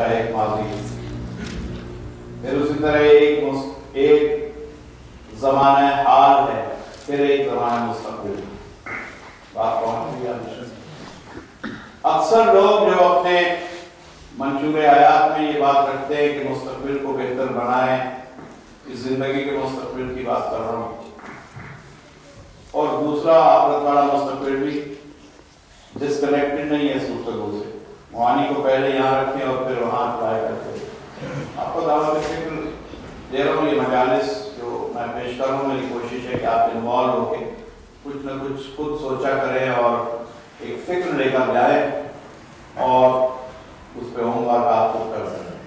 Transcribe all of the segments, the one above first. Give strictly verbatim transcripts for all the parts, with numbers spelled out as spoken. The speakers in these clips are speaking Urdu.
کا ایک ماضی، پھر اسی طرح ایک ایک زمانہ حال ہے، پھر ایک زمانہ مستقبل۔ بات پہنچ گئی۔ اکثر لوگ جو اپنے منشور حیات میں یہ بات رکھتے ہیں کہ مستقبل کو بہتر بنائیں، اس زندگی کے مستقبل کی بات کر رہا ہوں، اور دوسرا آخرت والا مستقبل بھی ڈسکنیکٹڈ نہیں ہے اس گفتگو سے۔ معانی کو پہلے یہاں رکھیں اور پھر وہاں اپلائی کرتے ہیں۔ آپ کو دعوت فکر دے رہا ہوں، یہ مجالس جو میں پیش کر رہا ہوں، میری کوشش ہے کہ آپ انوالو ہو کے کچھ نہ کچھ خود سوچا کریں اور ایک فکر لے کر جائیں اور اس پہ ہوم ورک آپ خود کر سکیں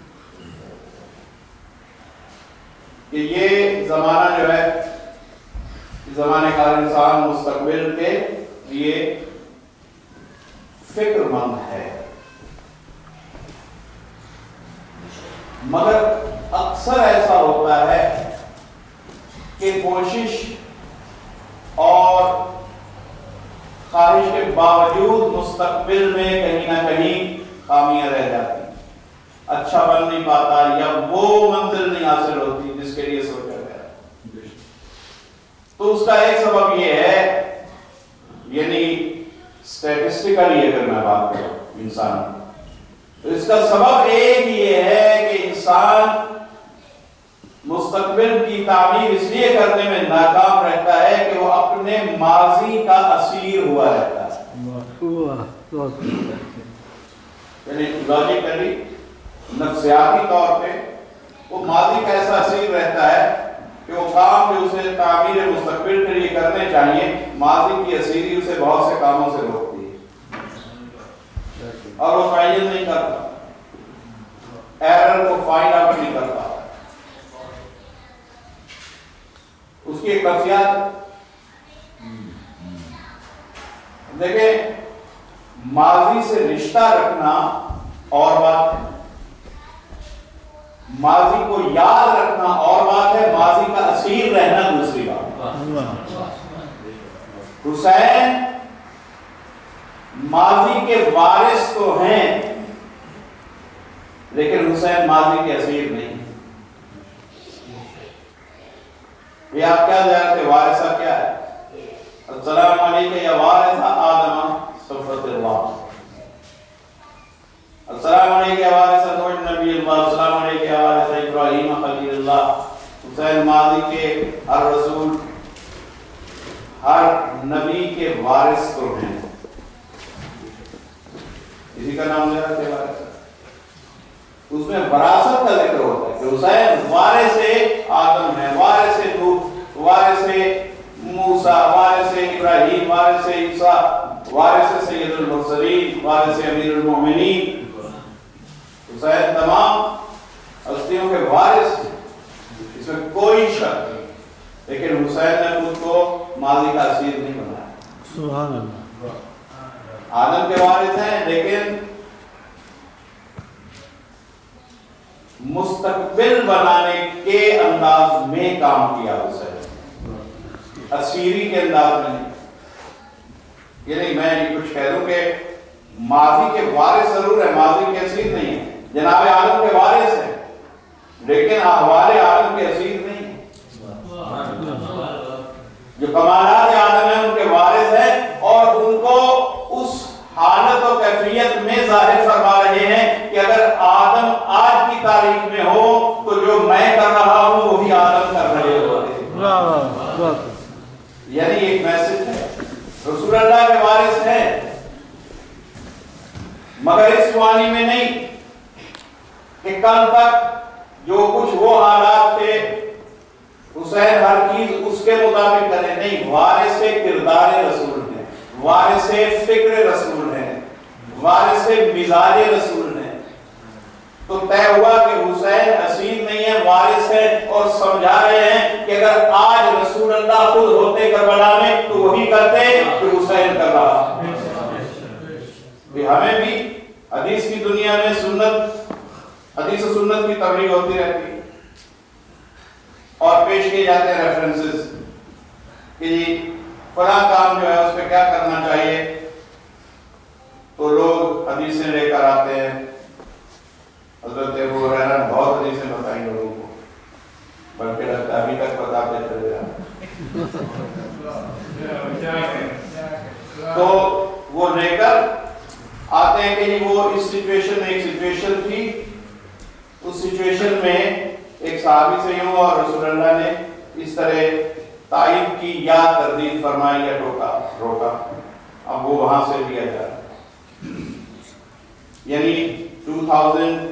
کہ یہ زمانہ جو ہے، زمانے کا انسان مستقبل کے لیے فکر مند ہے، مگر اکثر ایسا ہوتا ہے کہ کوشش اور خواہش کے باوجود مستقبل میں کہیں نہ کہیں خامیاں رہ جاتی، اچھا بن نہیں پاتا یا وہ منزل نہیں حاصل ہوتی جس کے لیے سوچا گیا۔ تو اس کا ایک سبب یہ ہے، یعنی اسٹیٹسٹیکلی اگر میں بات کروں انسان، تو اس کا سبب ایک یہ ہے کہ انسان مستقبل کی تعمیر اس لیے کرنے میں ناکام رہتا ہے کہ وہ اپنے ماضی کا اسیر ہوا رہتا ہے۔ یعنی لاجیکلی، نفسیاتی طور پہ وہ ماضی کا ایسا اسیر رہتا ہے کہ وہ کام جو اسے تعمیر مستقبل کے لیے کرنے چاہیے، ماضی کی اسیری اسے بہت سے کاموں سے روکتی ہے اور وہ فائنل نہیں کرتا، ایرر کو فائنڈ آؤٹ نہیں کرتا۔ اس کی ایک خاصیت دیکھیں، ماضی سے رشتہ رکھنا اور بات ہے، ماضی کو یاد رکھنا اور بات ہے، ماضی کا اسیر رہنا دوسری بات۔ حسین ماضی کے وارث تو ہیں لیکن حسین ماضی کے اسیر نہیں۔ یہ آپ کیا جانتے ہیں وارثہ کیا ہے؟ السلام علیکم یا وارثہ آدم صفوت اللہ، السلام علیکم یا وارثہ نوح نبی اللہ، السلام علیکم یا وارثہ ابراہیم خلیل اللہ۔ حسین ماضی کے ہر رسول، ہر نبی کے وارث تو ہیں، اسی کا نام لے رہا ہے وارث۔ اس میں وراثت کا ذکر ہوتا ہے کہ حسین وارث آدم ہے، وارث نوح، وارث موسیٰ، وارث ابراہیم، وارث عیسیٰ، وارث سید المرسلین، وارث امیر المومنین۔ حسین تمام ہستیوں کے وارث، اس میں کوئی شک نہیں، لیکن حسین نے خود کو ماضی کا اسیر نہیں بنایا۔ سبحان اللہ۔ آدم کے وارث ہیں لیکن مستقبل بنانے کے انداز میں کام کیا حسین، اسیری کے انداز میں نہیں۔ یہ نہیں میں یہ کچھ کہہ دوں کہ ماضی کے وارث ضرور ہے، ماضی کے اسیر نہیں ہے، جناب آدم کے وارث ہیں لیکن احوال آدم کے اسیر نہیں ہیں۔ جو کمالات آدم ہیں ان کے وارث ہیں اور ان کو اس حالت و کیفیت میں ظاہر فرما رہے ہیں کہ اگر آدم آج کی تاریخ میں ہو تو جو میں کر رہا ہوں وہی آدم کر رہے ہوتے۔ یعنی ایک میسج ہے، رسول اللہ کے وارث ہیں مگر اس معنی میں نہیں کہ کل تک جو کچھ وہ حالات تھے حسین ہر چیز اس کے مطابق کرے، نہیں، وارث کردار رسول ہیں، وارث فکر رسول ہیں، وارث مزاج رسول ہیں۔ تو طے ہوا کہ حسین اسیر نہیں ہے، وارث ہے، اور سمجھا رہے ہیں کہ اگر آج رسول اللہ خود ہوتے کربلا میں تو وہی کرتے کہ حسین کر رہا۔ ہمیں بھی حدیث کی دنیا میں سنت، حدیث و سنت کی تبلیغ ہوتی رہتی ہے اور پیش کیے جاتے ہیں ریفرنسز کہ فلاں کام جو ہے اس پہ کیا کرنا چاہیے، تو لوگ حدیثیں لے کر آتے ہیں सिचुएशन में एक सिचुएशन थी, उस सिचुएशन में एक सहाबी से यूं और रसूलुल्लाह ने इस तरह ताइब की या तरदीद फरमाई या टोका रोका। अब वो वहां से लिया जा रहा है, यानी टू थाउजेंड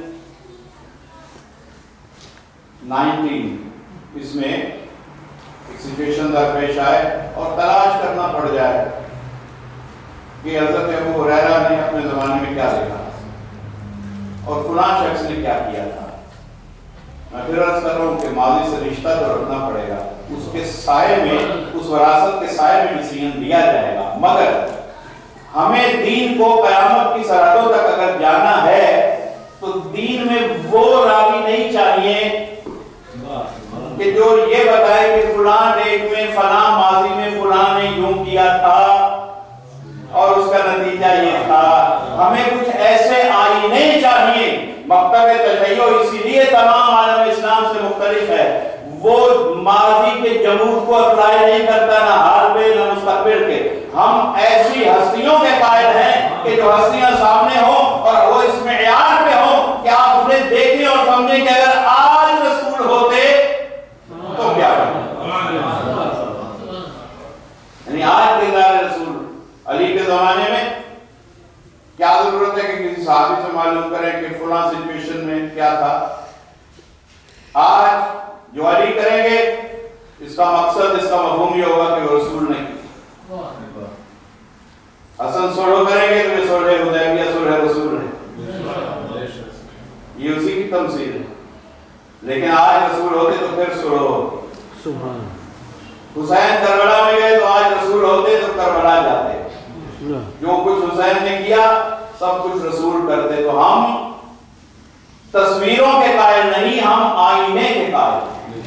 नाइनटीन इसमें एक सिचुएशन दरपेश आए और तलाश करना पड़ जाए कि हज़रत अबू हुरैरा ने अपने ज़माने में क्या देखा और फलां शख्स ने क्या किया था। मैं फिर अर्ज़ कर रहा हूँ कि माज़ी से रिश्ता तो रखना पड़ेगा, उसके साए में, उस विरासत के साए में डिसीजन दिया जाएगा। मगर हमें दीन को क़यामत की सरहदों तक अगर जाना है तो दीन में वो रावी नहीं चाहिए कि जो ये बताए कि फलां डेट में फलां माजी में फलां ने यूं किया था और उसका नतीजा ये था। हमें कुछ ऐसे आईने चाहिए। मकतब तशय्यो इसीलिए तमाम आलम इस्लाम से मुख्तलिफ है, वो माजी के जमूद को अप्लाई नहीं करता, ना हाल पे ना मुस्तकबिल के। हम ऐसी हस्तियों के कायल हैं कि जो हस्तियां सामने हो और वो इस मेयार पे हो कि आप उन्हें देखें और समझें कि अगर आज रसूल होते तो क्या यानी आज किरदार रसूल अली के जमाने में क्या जरूरत है कि किसी साहबी से मालूम करें कि फलां सिचुएशन में क्या था। आज जो अली करेंगे इसका मकसद, इसका मफहूम ये होगा कि वो रसूल नहीं। हसन सोलो करेंगे तो ये सोलह हुदैबिया सोलह रसूल है, ये उसी की तमसील है। लेकिन आज रसूल होते तो फिर सोलो होते। हुसैन करबला में गए तो आज रसूल होते तो करबला जाते। जो कुछ हुसैन ने किया सब कुछ रसूल करते। तो हम तस्वीरों के कायल नहीं, हम आईने के कायल।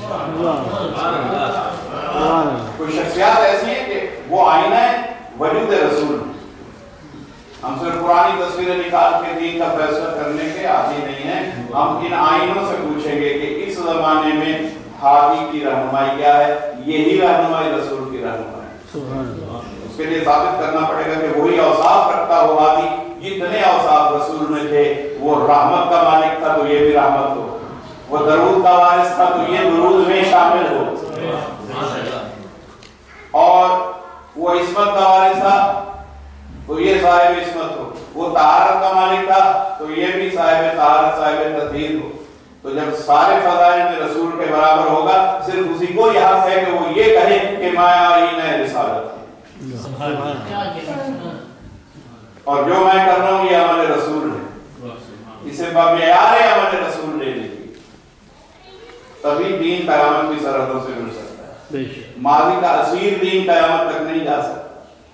कोई शख्सियत ऐसी है कि वो आईना है वजूद रसूल। हम सिर्फ पुरानी तस्वीरें निकाल के दीन का फैसला करने के आदी नहीं है। हम इन आईनों से पूछेंगे कि इस जमाने में हादी की रहनुमाई क्या है, यही रहनुमाई रसूल की रहनुमाई। उसके लिए साबित करना पड़ेगा कि वही औसाफ रखता हो हादी, जितने औसाफ रसूल में थे। वो रहमत का मालिक था तो ये भी रहमत हो, वो दरूद का वारिस था तो ये दरूद में शामिल हो, और वो इस्मत का वारिस था तो ये साहिब इस्मत हो, वो तहारत का मालिक था तो ये भी साहिब तहारत साहिब तत्हीर हो। तो जब सारे फज़ाइल में रसूल के बराबर होगा, सिर्फ उसी को यह हक है कि वो ये कहे कि मैं आईना है रिसालत, और जो मैं कर रहा हूं ये अमल रसूल है, इसे बमेयार अमल रसूल ले लीजिए, तभी दीन क़यामत की सरहदों से मिल सकता है। माजी का असीर दीन क़यामत तक नहीं जा सकता।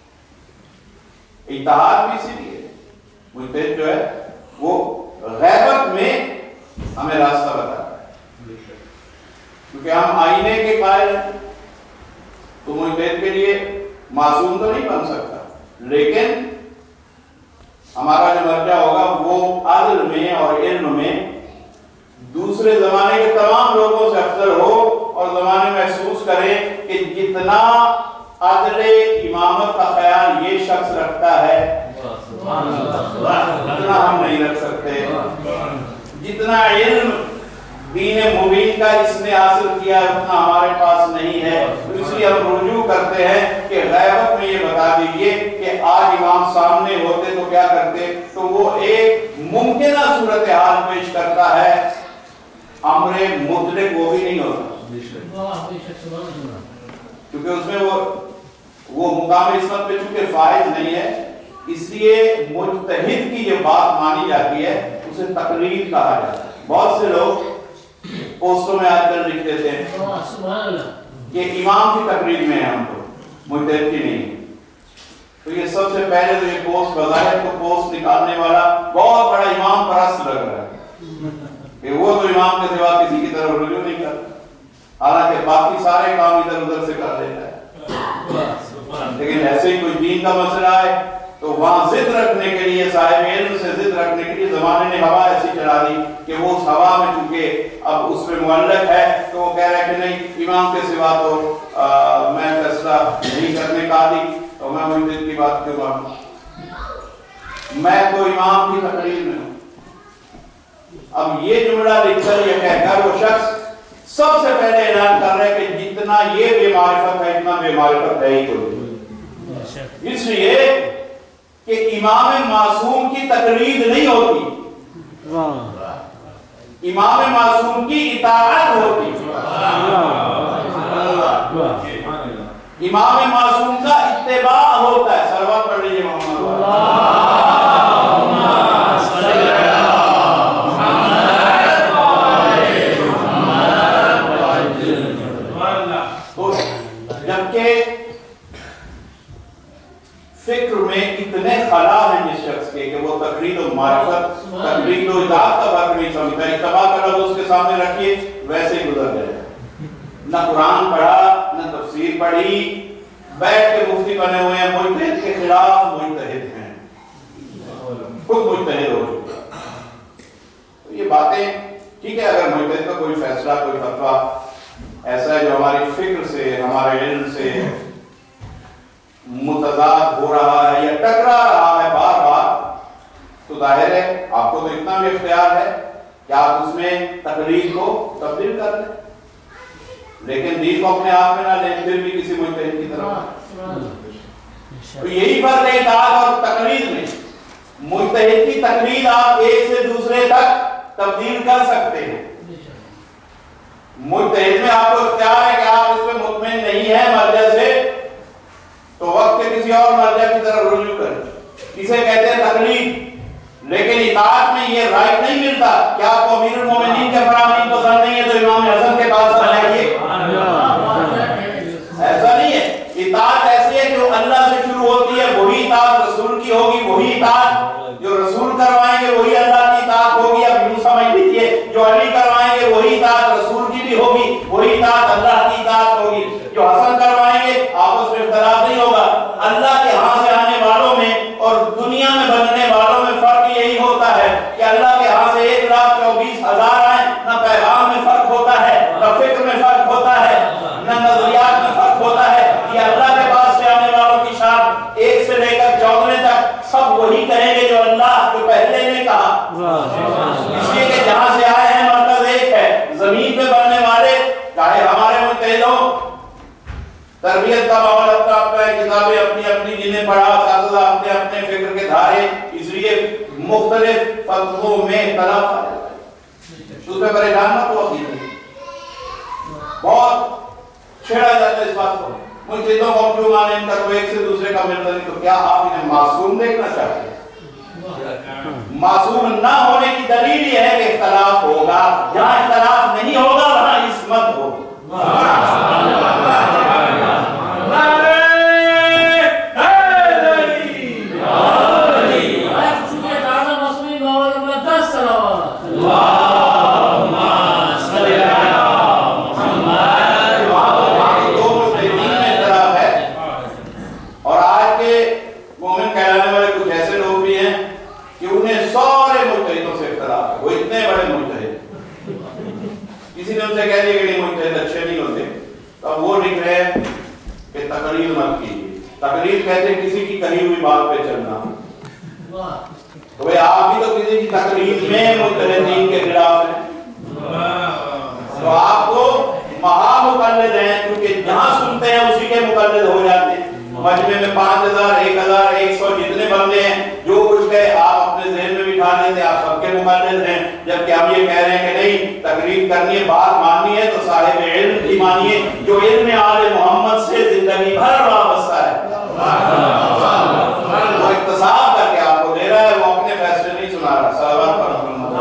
इत्तेहाद भी इसीलिए मुजतहिद जो है वो गैबत में हमें रास्ता बताता है, क्योंकि हम आईने के कायल। तो मुजतहिद के लिए मासूम तो नहीं बन सकता, लेकिन हमारा जो मर्जा होगा वो अदल में और इल्म में दूसरे जमाने के तमाम लोगों से अफजल हो, और जमाने में महसूस करें कि जितना अदले इमामत का ख्याल ये शख्स रखता है उतना हम नहीं रख सकते। जितना इल्म दीन मुबीन का इसने हासिल किया उतना हमारे पास नहीं है। तो इसलिए हम रुजू करते हैं कि गैबत में ये बता दीजिए कि आज इमाम सामने होते तो क्या करते। तो वो एक मुमकिना सूरत हाल पेश करता है, अमरे मुतलक वो भी नहीं होता, क्योंकि उसमें वो वो मुकाम इस्मत पे चूंकि फाइज नहीं है, इसलिए मुजतहिद की जो बात मानी जाती है उसे तकरीर कहा जाता है। बहुत से लोग पोस्टों में आजकल लिख देते हैं कि इमाम की तकरीर में है, हम तो मुजतहिद की नहीं। तो ये सबसे पहले तो ये पोस्ट बज़ाहिर तो पोस्ट निकालने वाला बहुत बड़ा इमाम परस्त लग रहा है कि वो तो इमाम के सिवा किसी की तरफ रुजू नहीं करता, हालांकि बाकी सारे काम इधर उधर से कर लेता है। लेकिन ऐसे ही कोई दीन का मसला है तो वहां जिद रखने के लिए, साहिब इल्म से जिद रखने के लिए जमाने ने हवा ऐसी चढ़ा दी कि वो उस हवा में चूंकि अब उसमें मुअल्लक है तो वो कह रहा है कि नहीं इमाम के सिवा तो आ, मैं फैसला नहीं करने का आदी, तो मैं मुजतहिद की बात क्यों मानूं, मैं तो इमाम की तकरीर में हूं। اب یہ جملہ لکھ کر یہ کہہ کر وہ شخص سب سے پہلے اعلان کر رہے کہ جتنا یہ بے معرفت ہے اتنا بے معرفت ہے ہی کوئی، اس لیے کہ امام معصوم کی تقلید نہیں ہوتی، امام معصوم کی اطاعت ہوتی، امام معصوم کا اتباع ہوتا ہے۔ صلوات پڑھ لیجیے محمد فکر میں اتنے خلا ہیں جس شخص کے کہ وہ تقلید و معرفت، تقلید و اطاعت کا فرق نہیں سمجھتا، اتباع کا لفظ اس کے سامنے رکھیے ویسے ہی گزر جائے، نہ قرآن پڑھا نہ تفسیر پڑھی، بیٹھ کے مفتی بنے ہوئے ہیں، مجتہد کے خلاف مجتہد ہیں، خود مجتہد ہو چکا۔ تو یہ باتیں ٹھیک ہے، اگر مجتہد کا کوئی فیصلہ کوئی فتویٰ ایسا ہے جو ہماری فکر سے ہمارے علم سے متضاد ہو رہا ہے یا ٹکرا رہا ہے بار بار، تو ظاہر ہے آپ کو تو اتنا بھی اختیار ہے کہ آپ اس میں تقلید کو تبدیل کر لیں، لیکن دین کو اپنے آپ میں نہ لیں، پھر بھی کسی مجتہد کی طرف۔ تو یہی فرق ہے اطاعت اور تقلید میں، مجتہد کی تقلید آپ ایک سے دوسرے تک تبدیل کر سکتے ہیں، مجتہد میں آپ کو اختیار ہے کہ آپ اس میں مطمئن نہیں ہیں مرجع سے تو وقت کے کسی اور مرجع کی طرف رجوع کریں، اسے کہتے ہیں تقلید۔ لیکن اطاعت میں یہ رائٹ نہیں ملتا کہ آپ کو امیر المومنین کے فرامین پسند نہیں ہے تو امام حسن کے پاس آ جائیے، ایسا نہیں ہے۔ اطاعت ایسی ہے جو اللہ سے شروع ہوتی ہے، وہی اطاعت رسول کی ہوگی، وہی اطاعت جو رسول کروائیں گے وہی اللہ کی اطاعت ہوگی۔ اب یوں سمجھ لیجیے جو علی کروائیں گے وہی اطاعت رسول کی بھی ہوگی، وہی اطاعت اللہ کی اطاعت ہوگی۔ جو حسن کروائیں گے آپس میں اختلاف نہیں ہوگا۔ اللہ کے ہاں سے آنے والوں میں اور دنیا میں بننے والوں میں فرق یہی ہوتا ہے کہ اللہ کے ہاں سے ایک لاکھ چوبیس ہزار آئیں، نہ پیغام میں فرق ہوتا ہے، نہ فکر میں فرق ہوتا ہے، نہ نظریات میں فرق ہوتا ہے۔ یہ اللہ کے پاس سے آنے والوں کی شان ایک سے لے کر چودہ تک سب وہی کہیں گے جو اللہ جو پہلے نے کہا، اس لیے کہ جہاں سے آئے ہیں مرکز ایک ہے۔ زمین پہ بننے والے چاہے ہمارے مجتہد ہوں، تربیت کا ماحول اپنا اپنا ہے، کتابیں اپنی اپنی جنہیں پڑھا، اساتذہ اپنے اپنے فکر کے دھارے، اس لیے مختلف فتووں میں اختلاف آ جاتا ہے، اس میں پریشان مت ہو، بہت چھیڑا جاتا ہے اس بات کو، مجتہدوں کو کیوں مانے، ان کا کوئی ایک سے دوسرے کا ملتا نہیں۔ تو کیا آپ انہیں معصوم دیکھنا چاہتے ہیں؟ معصوم نہ ہونے کی دلیل یہ ہے کہ اختلاف ہوگا، جہاں اختلاف نہیں ہوگا وہاں عصمت ہوگی۔ تقلید کہتے ہیں کسی کی کہی ہوئی بات پہ چلنا، تو بھئی آپ بھی تو کسی کی تقلید میں مجتہدین کے خلاف ہیں، تو آپ کو مہا مقلد ہیں، کیونکہ جہاں سنتے ہیں اسی کے مقلد ہو جاتے ہیں۔ مجمع میں پانچ ہزار ایک ہزار ایک سو جتنے بندے ہیں جو کچھ کہے آپ اپنے ذہن میں بٹھا لیتے ہیں، آپ سب کے مقلد ہیں، جبکہ ہم یہ کہہ رہے ہیں کہ نہیں، تقلید کرنی ہے، بات ماننی ہے تو صاحب علم کی مانیے جو علم آل محمد سے زندگی بھر وابستہ ہے، وہ اقتصاب کر کے آپ کو دے رہا ہے، وہ اپنے فیصلے نہیں سنا رہا۔ صلوات پر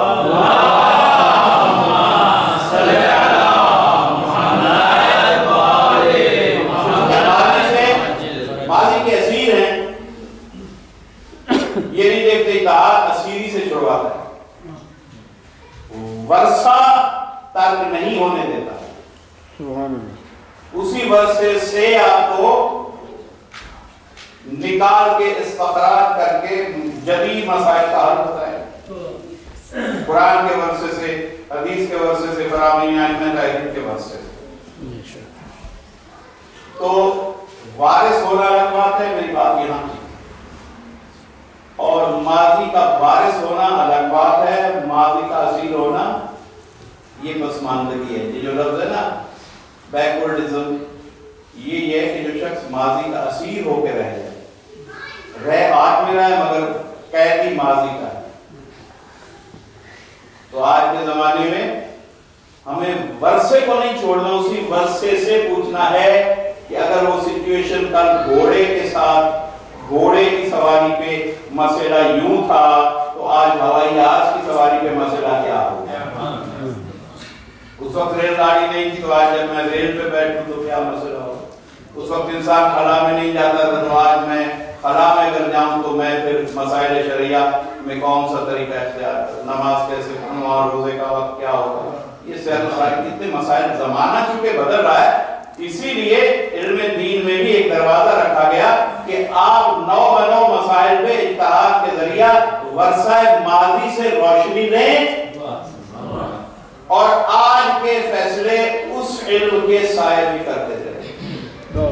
ماضی کے اسیر ہیں، یہ نہیں دیکھتے اطاعت اسیری سے چھڑواتا ہے، ورثہ ترک نہیں ہونے دیتا، اسی ورثے سے آپ کو نکال کے استخراج کر کے جدید مسائل کا حل ہوتا ہے، قرآن کے ورثے سے، حدیث کے ورثے سے، فرامین ائمہ کے ورثے سے۔ تو وارث ہونا الگ بات ہے، میری بات یہاں کی، اور ماضی کا وارث ہونا الگ بات ہے، ماضی کا اسیر ہونا پسماندگی ہے. یہ جو لفظ ہے نا بیکورڈزم، یہ یہ ہے کہ جو شخص ماضی کا اسیر ہو کے رہ جائے، رہ آج میں رہا ہے مگر قید ہی ماضی کا ہے. تو آج کے زمانے میں ہمیں ورثے کو نہیں چھوڑنا، اسی ورثے سے پوچھنا ہے کہ اگر وہ سچویشن کل گھوڑے کے ساتھ گھوڑے کی سواری پہ مسئلہ یوں تھا تو آج ہوائی جہاز کی سواری پہ مسئلہ کیا ہو گیا. اس وقت ریل گاڑی نہیں تھی تو آج جب میں ریل پہ بیٹھوں تو کیا مسئلہ ہو. اس وقت انسان خلا میں نہیں جاتا تھا تو آج میں خلا میں اگر جاؤں تو میں پھر مسائل شرعیہ میں کون سا طریقہ اختیار کروں، نماز کیسے پڑھوں اور روزے کا وقت کیا ہوگا. یہ سیر مسائل کتنے مسائل زمانہ چونکہ بدل رہا ہے، اسی لیے علم دین میں بھی ایک دروازہ رکھا گیا کہ آپ نو بنو مسائل پہ اجتہاد کے ذریعہ ورثہ ماضی سے روشنی لیں اور آج کے فیصلے اس علم کے سائے بھی کرتے رہیں.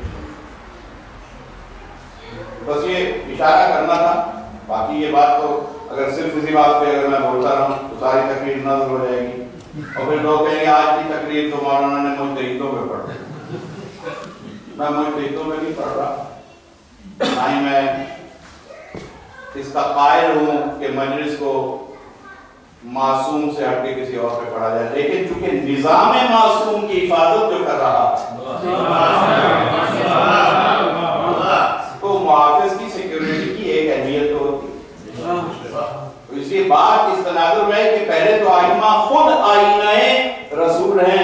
بس یہ اشارہ کرنا تھا. باقی یہ بات تو اگر صرف اسی بات پہ اگر میں بولتا رہوں تو ساری تقریر نظر ہو جائے گی اور پھر لوگ کہیں گے آج کی تقریر تو مولانا نے مجتہدوں پہ پڑھ دی. میں مجتہدوں پہ نہیں پڑھ رہا، نہ ہی میں اس کا قائل ہوں کہ مجلس کو معصوم سے ہٹ کے کسی اور پہ پڑھا جائے، لیکن چونکہ نظام معصوم کی حفاظت جو کر رہا تو محافظ کی سیکیورٹی کی ایک اہمیت تو ہوتی. اس کی بات اس تناظر میں ہے کہ پہلے تو آئمہ خود آئینہ رسول ہیں.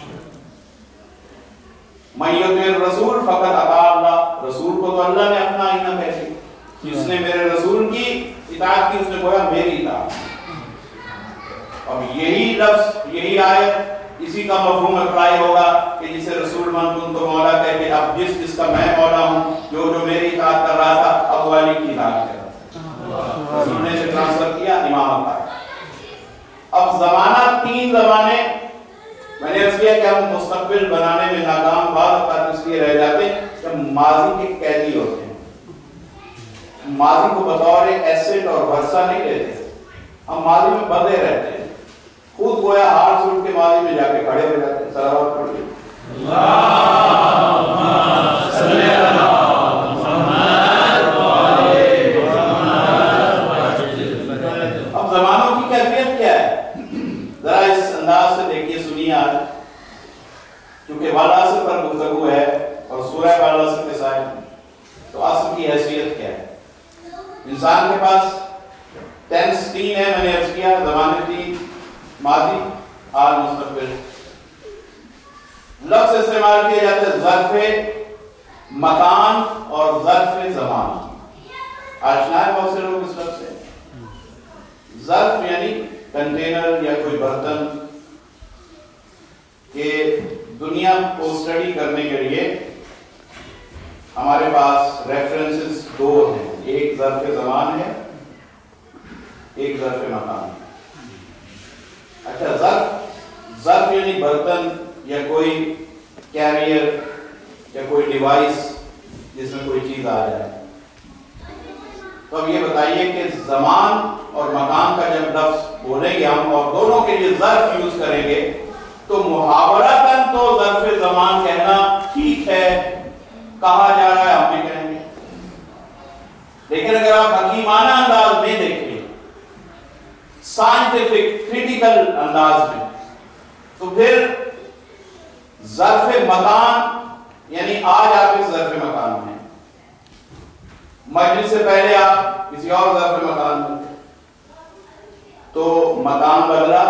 من یطع الرسول فقد اطاع اللہ، رسول کو تو اللہ نے اپنا آئینہ کہہ دیا. جس نے میرے رسول کی اطاعت کی اس نے گویا میری اطاعت. اب یہی لفظ یہی آیت اسی کا مفہوم اپلائی ہوگا کہ جسے رسول من کنت مولا کہہ کے اب جس جس کا میں مولا ہوں، جو جو میری اطاعت کر رہا تھا اب والی کی اطاعت کر رہا تھا. رسول نے سے ٹرانسفر کیا امامت آیا. اب زمانہ تین زمانے میں نے عرض کیا کہ ہم مستقبل بنانے میں ناکام بعض اوقات اس لیے رہ جاتے ہیں کہ ہم ماضی کے قیدی ہوتے ہیں. ماضی کو بطور ایسٹ اور ورثہ نہیں لیتے، ہم ماضی میں بندھے رہتے ہیں. خود گویا ہار سے اٹھ کے ماضی میں جا کے کھڑے ہو جاتے ہیں. صلوات پڑھیے. اب زمانوں کی کیفیت کیا ہے ذرا اس انداز سے دیکھیے، سنیے. آج چونکہ والعصر پر گفتگو ہے اور سورہ والعصر کے ساتھ تو عصر کی حیثیت کیا ہے. انسان کے پاس ٹینس تین ہے، میں نے عرض کیا زمانے تین، ماضی حال مستقبل. لفظ استعمال کیے جاتے ہیں ظرف مکان اور ظرف زمان. آشنا ہے بہت سے لوگ اس لفظ سے. ظرف یعنی کنٹینر یا کوئی برتن کہ دنیا کو اسٹڈی کرنے کے لیے ہمارے پاس ریفرنسز دو ہیں، ایک ظرف زمان ہے، ایک ظرف مکان ہے. اچھا ظرف ظرف یعنی برتن یا کوئی کیریئر یا کوئی ڈیوائس جس میں کوئی چیز آ جائے. تو اب یہ بتائیے کہ زمان اور مکان کا جب لفظ بولیں گے ہم اور دونوں کے لیے ظرف یوز کریں گے تو محاورتاً تو ظرف زمان کہنا ٹھیک ہے، کہا جا رہا ہے ہم بھی کہیں گے. لیکن اگر آپ حکیمانہ انداز میں دیکھیں، سائنٹیفک کریٹیکل انداز میں، تو پھر ظرف مکان یعنی آج آپ اس ظرف مکان میں، مجلس سے پہلے آپ کسی اور ظرف مکان میں تھے تو مکان بدلا.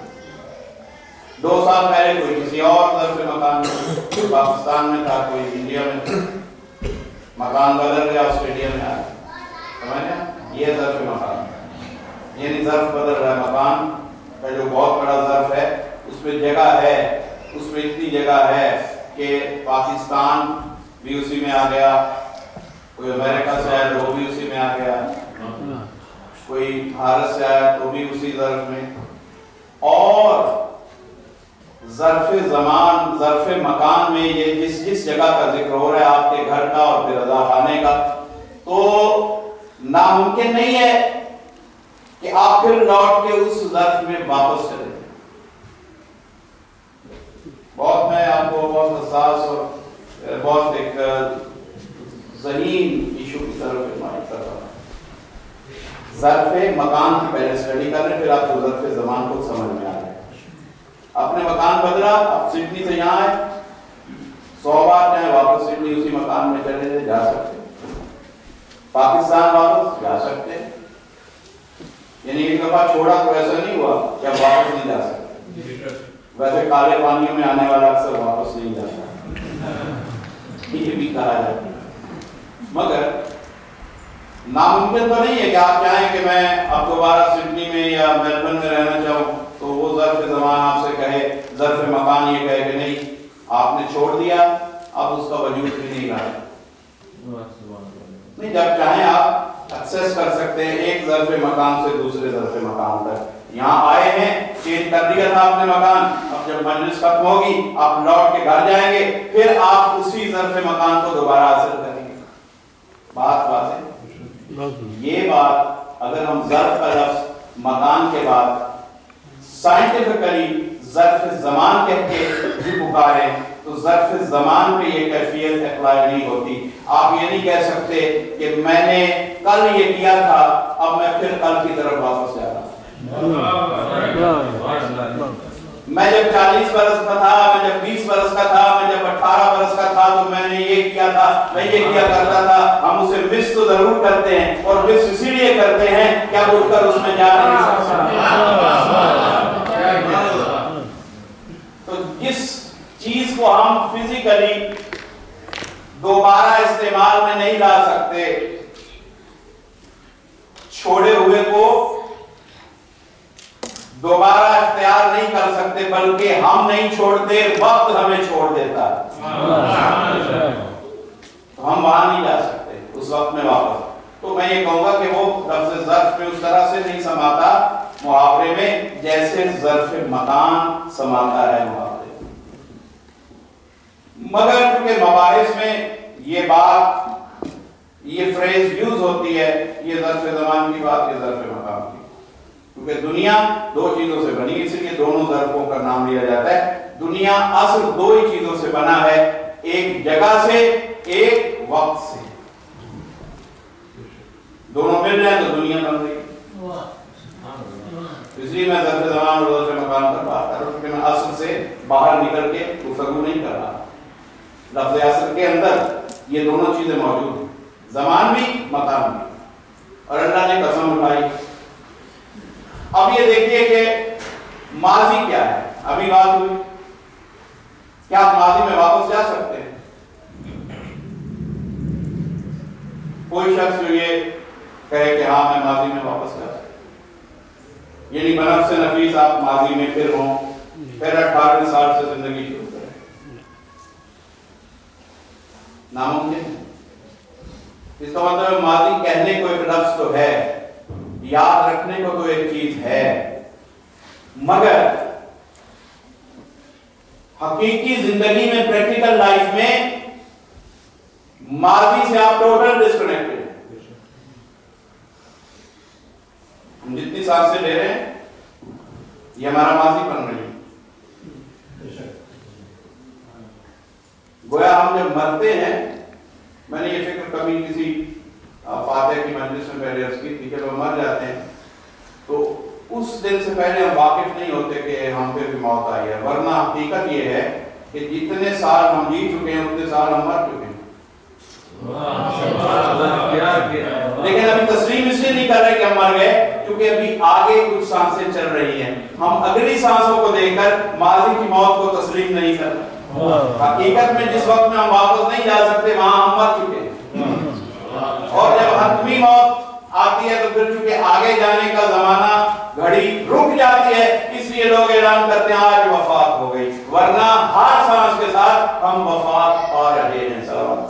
دو سال پہلے کوئی کسی اور ظرف مکان میں، پاکستان میں تھا، کوئی انڈیا میں تھا، مکان بدل گیا، آسٹریلیا میں آیا. سمجھیں یہ ظرف مکان یعنی ظرف بدل رہا ہے. مکان کا جو بہت بڑا ظرف ہے اس میں جگہ ہے، اس میں اتنی جگہ ہے کہ پاکستان بھی اسی میں آ گیا، کوئی امریکہ سے آیا تو وہ بھی اسی میں آ گیا، کوئی بھارت سے آیا تو بھی اسی ظرف میں. اور ظرف زمان ظرف مکان میں یہ جس جس جگہ کا ذکر ہو رہا ہے آپ کے گھر کا اور پھر رضا خانے کا، تو ناممکن نہیں ہے کہ آپ پھر لوٹ کے اس ظرف میں واپس چلے. بہت میں آپ کو بہت حساس اور بہت ایک ذہین ایشو کی طرف ارمائد کر رہا ہوں. ظرف مکان کی پہلے اسٹڈی کر رہے ہیں، پھر آپ کو ظرف زمان کو سمجھ میں آ رہا ہے. آپ نے مکان بدلا، آپ سڈنی سے یہاں آئے، سو بار چاہے واپس سڈنی اسی مکان میں چلے جائے جا سکتے، پاکستان واپس جا سکتے. یعنی ایک دفعہ چھوڑا تو ایسا نہیں ہوا کہ آپ واپس نہیں جا سکتے. ویسے کالے پانیوں میں آنے والا اکثر واپس نہیں جاتا، یہ بھی کہا جاتا ہے. مگر ناممکن تو نہیں ہے کہ آپ چاہیں کہ میں اب دوبارہ سڈنی میں یا میلبرن میں رہنا چاہوں تو وہ ظرف زمان آپ سے کہے، ظرف مکان یہ کہے کہ نہیں آپ نے چھوڑ دیا، اب اس کا وجود بھی نہیں رہا. نہیں، جب چاہیں آپ ایکسس کر سکتے ہیں ایک ظرف مکان سے دوسرے ظرف مکان تک. یہاں آئے ہیں، چینج کر دیا تھا آپ نے مکان، اب جب مجلس ختم ہوگی آپ لوٹ کے گھر جائیں گے، پھر آپ اسی ظرف مکان کو دوبارہ حاصل کریں گے. بات واضح؟ یہ بات اگر ہم ظرف کا لفظ مکان کے بعد سائنٹیفکلی ظرف زمان کہہ کے بھی پکاریں تو ظرف زمان پہ یہ کیفیت اپلائی نہیں ہوتی. آپ یہ نہیں کہہ سکتے کہ میں نے کل یہ کیا تھا اب میں پھر کل کی طرف واپس جا رہا ہوں. میں جب چالیس برس کا تھا، میں جب بیس برس کا تھا، میں جب اٹھارہ برس کا تھا تو میں نے یہ کیا تھا، میں یہ کیا کرتا تھا. ہم اسے مس تو ضرور کرتے ہیں اور مس اسی لیے کرتے ہیں کہ اب اٹھ کر اس میں جا نہیں سکتے. تو جس چیز کو ہم فزیکلی دوبارہ استعمال میں نہیں لا سکتے، چھوڑے ہوئے کو دوبارہ اختیار نہیں کر سکتے، بلکہ ہم نہیں چھوڑتے، وقت ہمیں چھوڑ دیتا ہے، تو ہم وہاں نہیں جا سکتے اس وقت میں واپس. تو میں یہ کہوں گا کہ وہ لفظ ظرف میں اس طرح سے نہیں سماتا محاورے میں جیسے ظرف مکان سماتا ہے محاورے میں. مگر چونکہ مباحث میں یہ بات، یہ فریز یوز ہوتی ہے، یہ ظرف زمان کی بات، یہ ظرف مکان کی، کیونکہ دنیا دو چیزوں سے بنی، اس لیے دونوں ظرفوں کا نام لیا جاتا ہے. دنیا اصل دو ہی چیزوں سے بنا ہے، ایک جگہ سے، ایک وقت سے. دونوں مل جائیں تو دنیا بن گئی. اس لیے میں ظرف زمان اور ظرف مکان پر بات کر رہا ہوں، کیونکہ میں اصل سے باہر نکل کے گفتگو نہیں کر رہا. لفظ اصل کے اندر یہ دونوں چیزیں موجود ہیں، زمان بھی مکان بھی، اور اللہ نے قسم اٹھائی. اب یہ دیکھیے کہ ماضی کیا ہے. ابھی بات ہوئی، کیا آپ ماضی میں واپس جا سکتے ہیں؟ کوئی شخص جو یہ کہے کہ ہاں میں ماضی میں واپس جا سکتا ہوں، یعنی بنفس نفیس آپ ماضی میں پھر ہوں، پھر اٹھارہویں سال سے زندگی شروع کریں، ناممکن ہے. اس کا مطلب ماضی کہنے کو ایک لفظ تو ہے، یاد رکھنے کو تو ایک چیز ہے، مگر حقیقی زندگی میں، پریکٹیکل لائف میں ماضی سے آپ ٹوٹل ڈسکنیکٹڈ ہیں. ہم جتنی سانسیں لے رہے ہیں یہ ہمارا ماضی بن رہی ہے. گویا ہم جب مرتے ہیں، میں نے یہ فکر کبھی کسی فاتح کی مجلس میں پہلے عرض کی تھی، جب ہم مر جاتے ہیں تو اس دن سے پہلے ہم واقف نہیں ہوتے کہ ہم پہ بھی موت آئی ہے، ورنہ حقیقت یہ ہے کہ جتنے سال ہم جی چکے ہیں اتنے سال ہم مر چکے ہیں. لیکن ابھی تسلیم اس لیے نہیں کر رہے کہ ہم مر گئے، کیونکہ ابھی آگے کچھ سانسیں چل رہی ہیں. ہم اگلی سانسوں کو دیکھ کر ماضی کی موت کو تسلیم نہیں کر رہے. حقیقت میں جس وقت میں ہم واپس نہیں جا سکتے وہاں ہم مر چکے ہیں، اور جب حتمی موت آتی ہے تو پھر چونکہ آگے جانے کا زمانہ گھڑی رک جاتی ہے، اس لیے لوگ اعلان کرتے ہیں آج وفات ہو گئی، ورنہ ہر سانس کے ساتھ ہم وفات پا رہے ہیں. سلام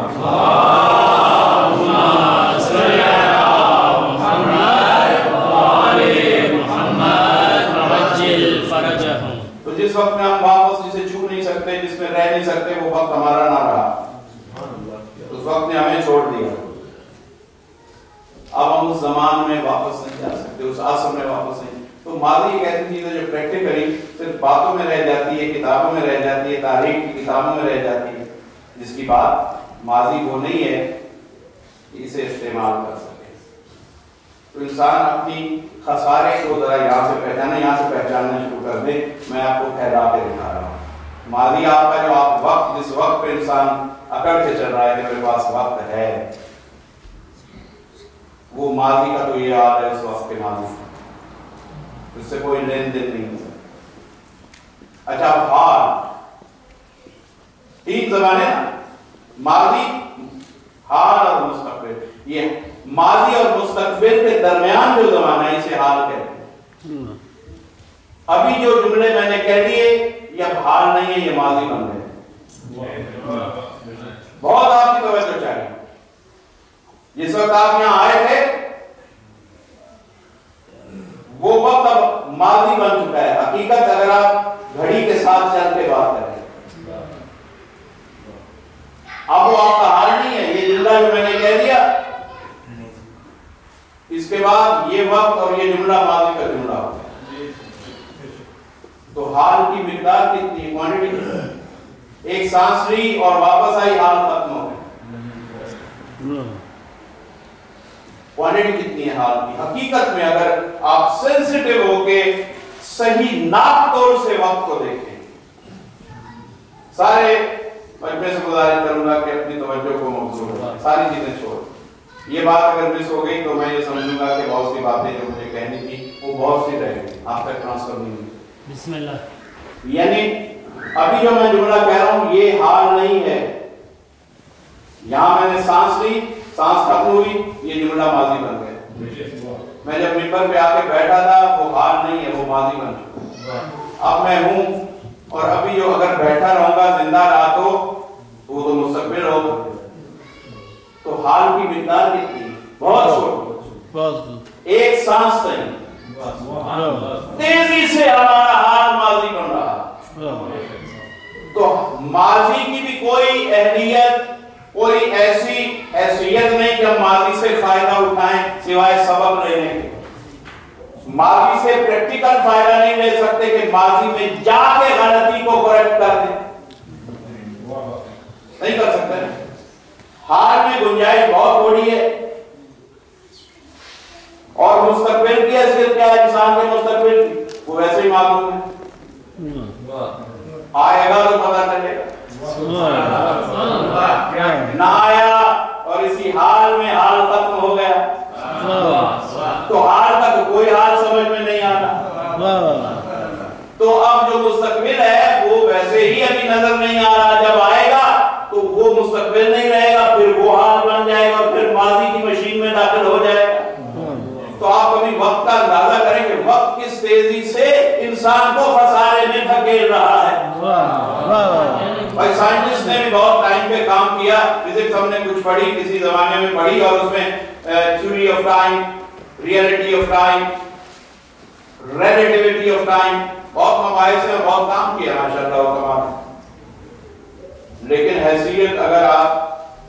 تو جس وقت میں ہم واپس جسے چھو نہیں سکتے، جس میں رہ نہیں سکتے، وہ وقت ہمارا نہ رہا، اس وقت نے ہمیں چھوڑ دیا. اب ہم اس زمان میں واپس نہیں جا سکتے، اس عصر میں واپس نہیں. تو تو ماضی ایک ایسی چیز ہے جو پریکٹیکلی صرف باتوں میں رہ جاتی ہے، کتابوں میں رہ جاتی ہے، تاریخ کی کتابوں میں رہ جاتی ہے، جس کی بات ماضی وہ نہیں ہے کہ اسے استعمال کر سکے۔ تو انسان اپنی خسارے کو ذرا یہاں سے پہچانے، یہاں سے پہچاننا شروع کر دے۔ میں آپ کو پھیلا کے دکھا رہا ہوں ماضی آپ کا جو آپ وقت، جس وقت پہ انسان اکڑ کے چل رہا ہے کہ میرے پاس وقت ہے، وہ ماضی کا تو یہ حال ہے اس وقت کے ماضی کا، اس سے کوئی لین دین نہیں ہے۔ اچھا حال، تین زمانے نا، ماضی، حال اور مستقبل۔ یہ ماضی اور مستقبل کے درمیان جو زمانہ ہے اسے حال کہتے ہیں۔ ابھی جو جملے میں نے کہہ دیے یہ اب حال نہیں ہے، یہ ماضی بن گئے۔ بہت آپ کی توجہ چاہیے۔ جس وقت آپ یہاں آئے تھے وہ وقت اب ماضی بن چکا ہے۔ حقیقت اگر آپ گھڑی کے ساتھ چل کے بات کریں، اب وہ آپ کا حال نہیں ہے۔ یہ جملہ جو میں نے کہہ دیا اس کے بعد یہ وقت اور یہ جملہ ماضی کا جملہ ہوتا ہے۔ تو حال کی مقدار کتنی ہے، کوانٹٹی کتنی؟ ایک سانس لی اور واپس آئی، حال ختم ہو گیا۔ کوانٹٹی کتنی ہے حال کی؟ حقیقت میں اگر آپ سینسٹیو ہو کے صحیح ناپ تول سے وقت کو دیکھیں، سارے مجمع سے گزارش کروں گا کہ اپنی توجہ کو مبذول، ساری چیزیں چھوڑ۔ یہ بات اگر مس ہو گئی تو میں یہ سمجھوں گا کہ بہت سی باتیں جو مجھے کہنی تھی وہ بہت سی رہ گئی، آپ تک ٹرانسفر نہیں ہوئی۔ بسم اللہ۔ یعنی ابھی جو میں جملہ کہہ رہا ہوں یہ حال نہیں ہے۔ یہاں میں نے سانس لی، سانس ختم ہوئی، یہ جملہ ماضی بن گیا۔ میں جب ممبر پہ آ کے بیٹھا تھا وہ حال نہیں ہے، وہ ماضی بن چکا۔ اب میں ہوں اور ابھی جو اگر بیٹھا رہوں گا زندہ رہا تو وہ تو مستقبل ہوگا۔ تو حال کی مقدار کتنی؟ بہت چھوٹی، ایک سانس نہیں۔ تیزی سے ہمارا حال ماضی بن رہا۔ تو ماضی کی بھی کوئی اہمیت، کوئی ایسی حیثیت نہیں کہ ہم ماضی سے فائدہ اٹھائیں سوائے سبب لینے کے۔ ماضی سے پریکٹیکل فائدہ نہیں لے سکتے کہ ماضی میں جا کے غلطی کو کریکٹ کر دیں، نہیں کر سکتے۔ حال میں گنجائش بہت تھوڑی ہے۔ اور مستقبل کی حیثیت کیا ہے انسان کے مستقبل کی؟ وہ ویسے ہی معلوم ہے، آئے گا تو پتہ چلے گا۔ نہ آیا اور اسی حال میں حال ختم ہو گیا، تو حال کا تو کوئی حال سمجھ میں نہیں آتا۔ تو اب جو مستقبل ہے وہ ویسے ہی ابھی نظر نہیں آ رہا، جب آئے گا تو وہ مستقبل نہیں رہے گا، پھر وہ حال بن جائے گا، پھر ماضی کی مشین میں داخل ہو جائے گا۔ تو آپ کبھی وقت کا اندازہ کریں کہ وقت کس تیزی سے انسان کو خسارے میں دھکیل رہا ہے۔ بھائی سائنٹسٹ نے بھی بہت ٹائم پہ کام کیا، فزکس ہم نے کچھ پڑھی، کسی زمانے میں پڑھی، اور اس میں theory of time, reality of time, relativity of time, بہت مباحث میں بہت کام کیا ماشاءاللہ و کمال۔ لیکن حیثیت اگر آپ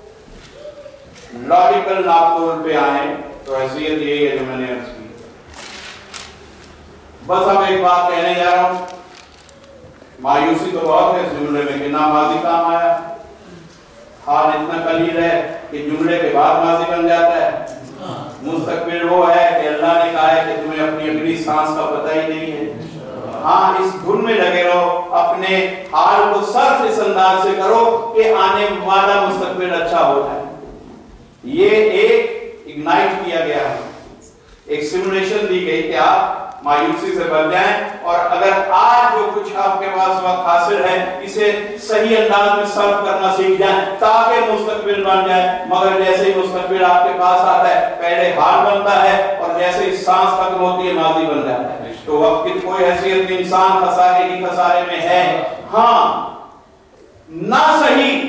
لاجیکل ناپتول پہ آئیں تو حیثیت یہی ہے جو میں نے عرض کی۔ بس اب ایک بات کہنے جا رہا ہوں، مایوسی تو بہت ہے اس جملے میں کہ نہ ماضی کام آیا، حال اتنا قلیل ہے کہ جملے کے بعد ماضی بن جاتا ہے۔ مستقبل وہ ہے کہ اللہ نے کہا ہے کہ تمہیں اپنی اگلی سانس کا پتہ ہی نہیں ہے۔ ہاں اس دھن میں لگے رہو، اپنے حال کو صرف اس انداز سے کرو کہ آنے والا مستقبل اچھا ہو جائے۔ یہ ایک اگنائٹ کیا گیا ہے، ایک سیمولیشن دی گئی کہ آپ مایوسی سے بچ جائیں، اور اگر آج جو کچھ آپ کے پاس وقت حاصل ہے اسے صحیح انداز میں صرف کرنا سیکھ جائیں تاکہ مستقبل بن جائے۔ مگر جیسے ہی مستقبل آپ کے پاس آتا ہے پہلے حال بنتا ہے، اور جیسے ہی سانس ختم ہوتی ہے ماضی بن جاتا ہے۔ تو وقت کی کوئی حیثیت نہیں، انسان خسارے ہی خسارے میں ہے۔ ہاں نہ صحیح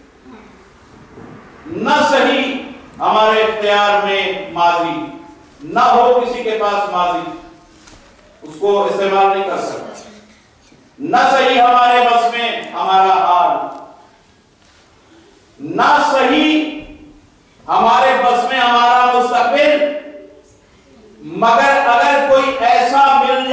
نہ صحیح ہمارے اختیار میں ماضی، نہ ہو کسی کے پاس ماضی، اس کو استعمال نہیں کر سکتا۔ نہ صحیح ہمارے بس میں ہمارا حال، نہ صحیح ہمارے بس میں ہمارا مستقبل، مگر اگر کوئی ایسا مل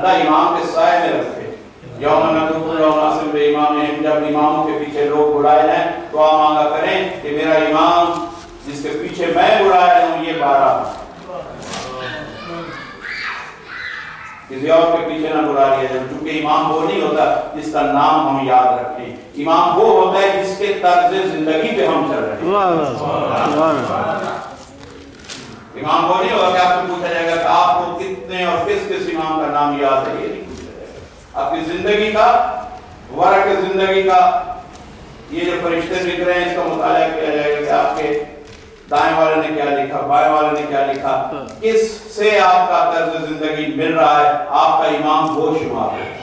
اللہ امام کے سائے میں رکھے. یوم ندعو کل اناس بامامہم، جب اماموں کے پیچھے لوگ بلائے ہیں دعا مانگا کریں کہ میرا امام جس کے پیچھے میں بلایا ہوں یہ بارہ، کسی اور کے پیچھے نہ بلا لیا جائے. چونکہ امام وہ نہیں ہوتا جس کا نام ہم یاد رکھیں، امام وہ ہوتا ہے جس کے طرز زندگی پہ ہم چل رہے ہیں. امام وہ نہیں ہوگا کہ آپ کو پوچھا جائے گا کہ آپ کو کتنے اور کس کس امام کا نام یاد ہے، یہ نہیں پوچھا جائے گا. آپ کی زندگی کا ورق زندگی کا یہ جو فرشتے لکھ رہے ہیں اس کا مطالعہ کیا جائے گا کہ آپ کے دائیں والے نے کیا لکھا، بائیں والے نے کیا لکھا، کس سے آپ کا طرز زندگی مل رہا ہے. آپ کا امام وہ شمار ہے.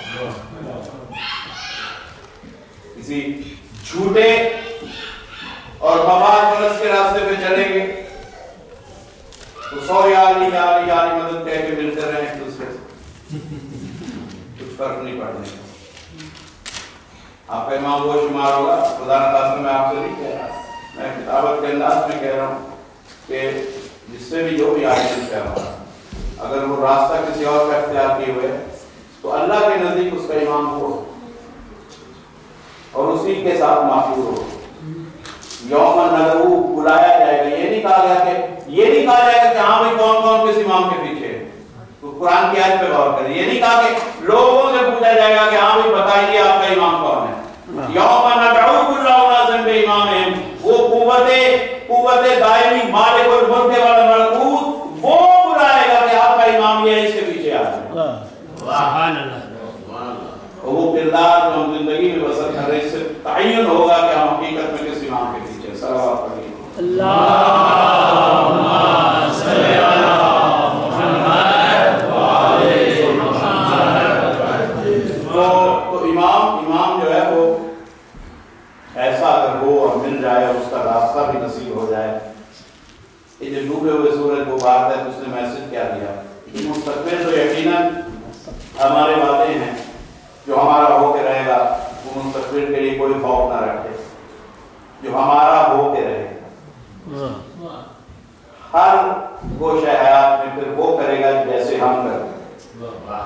کسی جھوٹے اور مفاد پرست کے راستے پہ چلیں گے تو سو یا علی یا علی یا علی مدد کہہ کے ملتے رہیں ایک دوسرے سے، کچھ فرق نہیں پڑنے کا. آپ کا امام وہ شمار ہوگا. خدا نہ خواستہ میں آپ سے نہیں کہہ رہا، میں کتابت کے انداز میں کہہ رہا ہوں کہ جس سے بھی جو بھی آئے کہہ رہا ہوں، اگر وہ راستہ کسی اور کا اختیار کیے ہوئے تو اللہ کے نزدیک اس کا امام ہو اور اسی کے ساتھ معقول ہو. یوم ندعو بلایا جائے گا، یہ نہیں کہا گیا کہ یہ نہیں کہا جائے گا کہ ہاں بھائی کون کون کس امام کے پیچھے ہے. تو قرآن کی آیت پہ غور کریں، یہ نہیں کہا کہ لوگوں سے پوچھا جائے گا کہ ہاں بھائی بتائیے آپ کا امام کون ہے. یوم ندعو کل اناس بامامہم، وہ قوت قوت دائمی مالک الملک والا ملکوت وہ بلائے گا کہ آپ کا امام یہ ہے، اس کے پیچھے آ جائے. سبحان اللہ. اور وہ کردار جو ہم زندگی میں بسر کر رہے ہیں اس سے تعین ہوگا کہ ہم حقیقت میں کس امام کے پیچھے. صلوات پڑھیے. اللہم صلی علی محمد وآلِ محمد. تو امام امام جو ہے وہ ایسا اگر ہو اور مل جائے اور اس کا راستہ بھی نصیب ہو جائے. یہ جو ڈوبے ہوئے سورج کو بات ہے تو اس نے میسج کیا دیا کہ مستقبل تو یقیناً ہمارے وعدے ہیں، جو ہمارا ہو کے رہے گا وہ مستقبل کے لیے کوئی خوف نہ رکھے. جو ہمارا ہو کے رہے گا ہر گوشہ حیات میں پھر وہ کرے گا جیسے ہم کریں.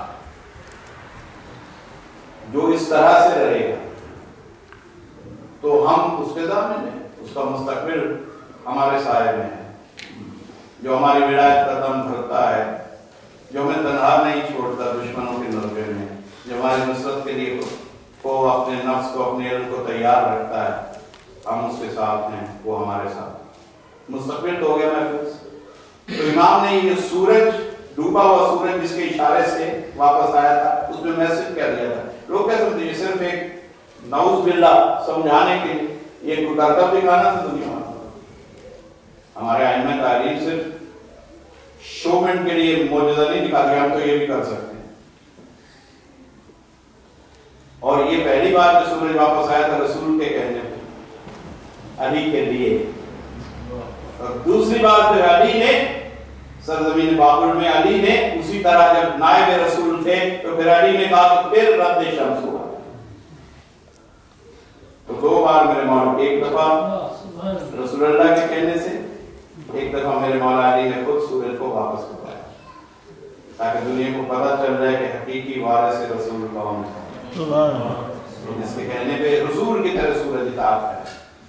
جو اس طرح سے رہے گا تو ہم اس کے ضامن ہیں، اس کا مستقبل ہمارے سائے میں ہے. جو ہماری ولایت کا دم بھرتا ہے، جو ہمیں تنہا نہیں چھوڑتا دشمنوں کے نظرے میں، جو ہماری نصرت کے لیے کو اپنے نفس کو اپنے علم کو تیار رکھتا ہے، ہم اس کے ساتھ ہیں، وہ ہمارے ساتھ. مستقبل تو ہو گیا محفوظ. تو امام نے یہ سورج ڈوبا ہوا سورج جس کے اشارے سے واپس آیا تھا اس میں میسج کیا دیا تھا. لوگ کیا سمجھتے ہیں صرف ایک نعوذ باللہ سمجھانے کے لیے یہ کوئی کرتب دکھانا تھا دنیا میں. ہمارے ائمہ تعلیم صرف شومنٹ کے لیے معجزہ نہیں دکھاتے، ہم تو یہ بھی کر سکتے ہیں. اور یہ پہلی بار جو سورج واپس آیا تھا رسول کے کہنے پہ، علی کے لیے. اور دوسری بات پھر علی نے سرزمین بابل میں علی نے اسی طرح جب نائب رسول تھے تو پھر علی نے کہا تو پھر رد شمس ہوا. تو دو بار میرے مولا، ایک دفعہ رسول اللہ کے کہنے سے، ایک دفعہ میرے مولا علی نے خود سورج کو واپس بتایا تاکہ دنیا کو پتہ چل جائے کہ حقیقی وارث رسول کون ہے، جس کے کہنے پہ رسول کی طرح سورج اطاعت ہے.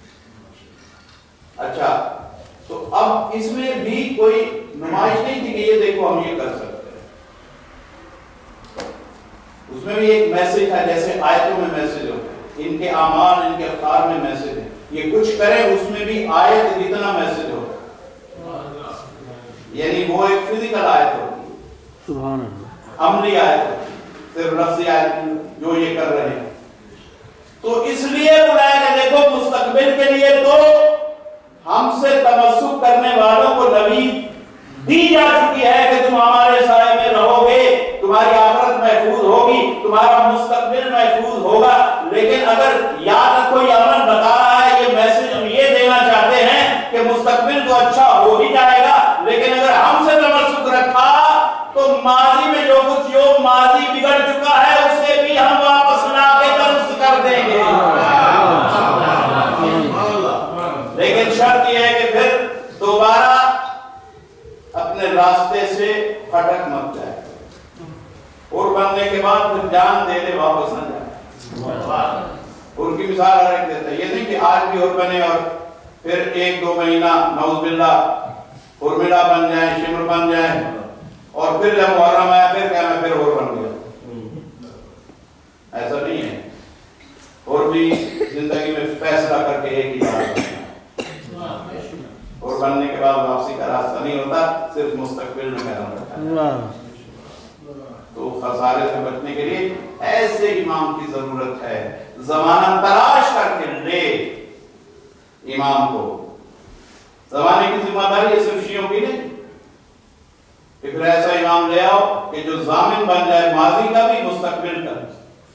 اچھا تو اب اس میں بھی کوئی نمائش نہیں تھی کہ یہ دیکھو ہم یہ کر سکتے ہیں. اس میں بھی ایک میسج تھا، جیسے آیتوں میں میسج ہوتے ہیں، ان کے اعمال ان کے افکار میں میسج ہے. یہ کچھ کریں اس میں بھی آیت جتنا میسج ہوتا ہے، یعنی وہ ایک فزیکل آیت ہوتی ہے، سبحان اللہ، عملی آیت ہوتی ہے، صرف لفظی آیت جو یہ کر رہے ہیں. تو اس لیے بلایا کہ دیکھو مستقبل کے لیے تو ہم سے تمسک کرنے والوں کو نوید دی جا چکی ہے کہ تم ہمارے سائے میں رہو گے، تمہاری آخرت محفوظ ہوگی، تمہارا مستقبل محفوظ ہوگا. لیکن اگر یاد رکھو یہ عمل بتا رہا ہے، یہ میسج ہم یہ دینا چاہتے ہیں کہ مستقبل تو اچھا ہو ہی جائے گا، لیکن اگر ہم سے تمسک رکھا تو ماضی میں جو کچھ جو ماضی بگڑ چکا ہے اسے بھی ہم واپس لا کے درست کر دیں گے. لیکن شرط یہ ہے کہ پھر دوبارہ اپنے راستے سے پھٹک مت جائے اور بندے بننے کے بعد پھر جان دے دے واپس نہ جائے. ان کی مثال ہر ایک دیتا ہے. یہ نہیں کہ آج بھی اور بنے اور پھر ایک دو مہینہ نعوذ باللہ ارملا بن جائیں, شمر بن جائیں, اور پھر جب محرم آیا پھر کیا میں پھر اور بن گیا. ایسا نہیں ہے. اور بھی زندگی میں فیصلہ کر کے ایک ہی بات اور بننے کے بعد واپسی کا راستہ نہیں ہوتا, صرف مستقبل میں قدم رکھا ہے. تو خسارے سے بچنے کے لیے ایسے امام کی ضرورت ہے. زمانہ تلاش کر کے لے امام کو. زمانے کی ذمہ داری ہے صرف شیعوں کی نہیں, پھر ایسا امام لے آؤ کہ جو ضامن بن جائے ماضی کا بھی مستقبل کا.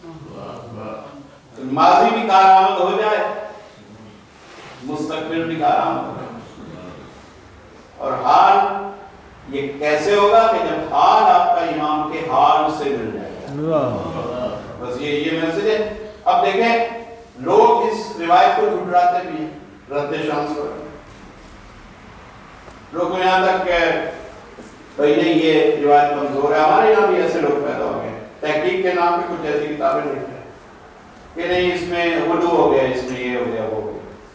ماضی بھی کارآمد ہو جائے, مستقبل بھی کارآمد ہو جائے. اور حال یہ کیسے ہوگا کہ جب حال آپ کا امام کے حال سے مل جائے گا. بس یہ یہ میسج ہے. اب دیکھیں لوگ اس روایت کو جھٹلاتے بھی ہیں, رد شمس پر. لوگ یہاں تک کہ بھائی نہیں یہ روایت کمزور ہے. ہمارے یہاں بھی ایسے لوگ پیدا ہو گئے, تحقیق کے نام پہ کچھ ایسی کتابیں لکھتے ہیں کہ نہیں اس میں غلو ہو گیا, اس میں یہ ہو گیا وہ ہو گیا.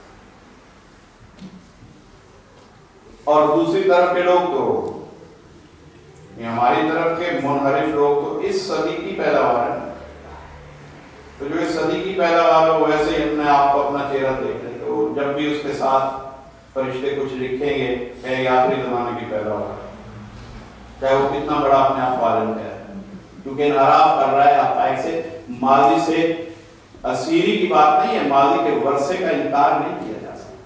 اور دوسری طرف کے لوگ تو ہماری طرف کے منحرف لوگ تو اس صدی کی پیداوار ہے. تو جو اس صدی کی پیداوار ہو ویسے ہی اپنے آپ کو اپنا چہرہ دیکھ لیں. تو جب بھی اس کے ساتھ فرشتے کچھ لکھیں گے کہ یہ آخری زمانے کی پیداوار ہے, چاہے وہ کتنا بڑا اپنے آپ عالم ہے, کیونکہ انحراف کر رہا ہے حقائق سے. ماضی سے اسیری کی بات نہیں ہے, ماضی کے ورثے کا انکار نہیں کیا جا سکتا.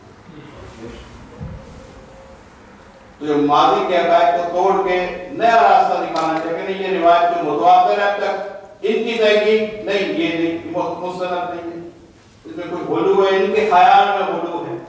تو جو ماضی کے حقائق کو توڑ کے نیا راستہ دکھانا چاہیے کہ نہیں یہ روایت جو متواتر ہے اب تک ان کی تحقیق نہیں, یہ نہیں مستند نہیں ہے, اس میں کوئی غلو ہے, ان کے خیال میں غلو ہے.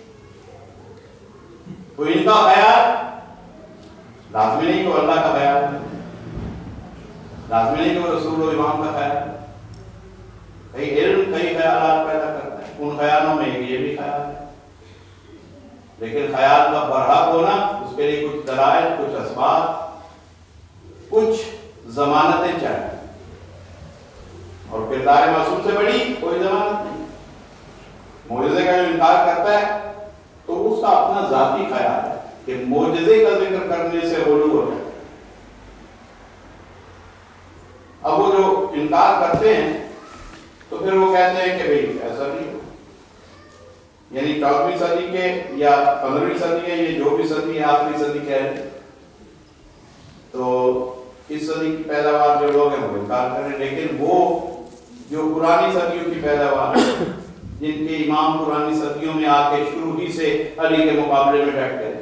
تو ان کا خیال لازمی نہیں کہ اللہ کا خیال ہے, لازمی نہیں کہ رسول و امام کا خیال ہے. کئی علم کئی خیالات پیدا کرتا ہے, ان خیالوں میں یہ بھی خیال ہے. لیکن خیال کا برحق ہونا اس کے لیے کچھ دلائل, کچھ اسباب, کچھ ضمانتیں چاہیے. اور کردار معصوم سے بڑی کوئی ضمانت نہیں. معجزے کا جو انکار کرتا ہے تو اس کا اپنا ذاتی خیال ہے کہ معجزے کا ذکر کرنے سے غلو ہو جائے. اب وہ جو انکار کرتے ہیں تو پھر وہ کہتے ہیں کہ بھئی ایسا نہیں ہو, یعنی چودہویں صدی کے یا پندرہویں صدی ہے, یہ جو بھی صدی ہے آخری صدی کہہ رہے ہیں, تو اس صدی کی پیداوار جو لوگ ہیں وہ انکار کر رہے ہیں. لیکن وہ جو پرانی صدیوں کی پیداوار جن کے امام پرانی صدیوں میں آ کے شروع ہی سے علی کے مقابلے میں بیٹھ گئے,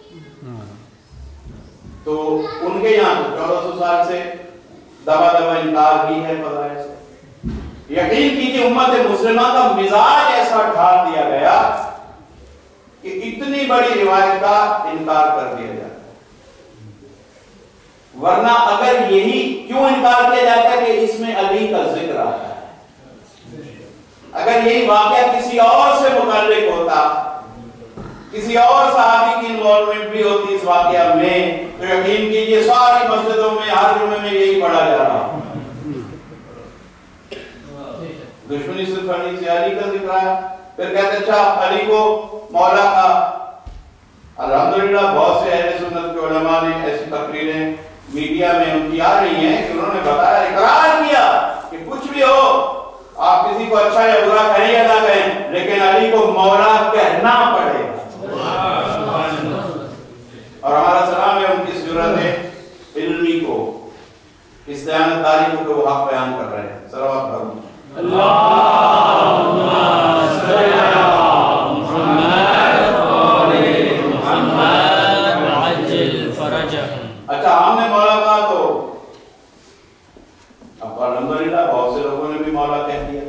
تو ان کے یہاں چودہ سو سال سے دبا دبا انکار ہی ہے فضائل سے. یقین کیجیے امت مسلمہ کا مزاج ایسا ڈھال دیا گیا کہ اتنی بڑی روایت کا انکار کر دیا جاتا ہے. ورنہ اگر یہی کیوں انکار کیا جاتا ہے کہ اس میں علی کا ذکر آتا ہے, اگر یہی واقعہ کسی اور سے متعلق ہوتا, کسی اور صحابی کی انوالومنٹ بھی ہوتی اس واقعہ میں, تو یقین کیجیے ساری مسجدوں میں ہر جمعے میں یہی پڑھا جا رہا. دشمنی صرف علی سے علی کا ذکر ہے. پھر کہتے اچھا علی کو مولا کا. الحمدللہ بہت سے اہل سنت کے علماء نے ایسی تقریریں میڈیا میں ان کی آ رہی ہیں کہ انہوں نے بتایا, اقرار کیا کہ کچھ بھی ہو آپ کسی کو اچھا یا برا کہیں یا نہ کہیں, لیکن علی کو مولا کہنا پڑے گا. اور ہمارا سلام ہے ان کی ضرورت علمی کو, اس دیانتداری کو کہ وہ حق بیان کر رہے ہیں. صلوات پڑھو. اللہم صلی علی محمد وآل محمد وعجل فرجہم. اچھا ہم نے مولا کہا تو اب الحمدللہ بہت سے لوگوں نے بھی مولا کہہ دیا,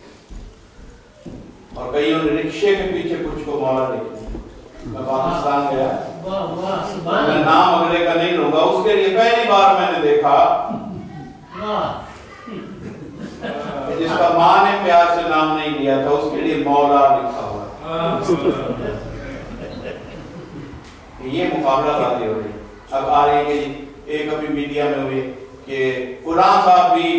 اور کئیوں نے رکشے کے پیچھے کچھ کو مولا لکھ دیا. میں پاکستان گیا, میں نام اگلے کا نہیں لوں گا, اس کے لیے پہلی بار میں نے دیکھا جس کا ماں نے پیار سے نام نہیں لیا تھا اس کے لیے مولا لکھا ہوا. یہ مقابلہ باتیں ہو رہی. اب آ رہی ہے کہ ایک ابھی میڈیا میں ہوئی کہ قرآن صاحب بھی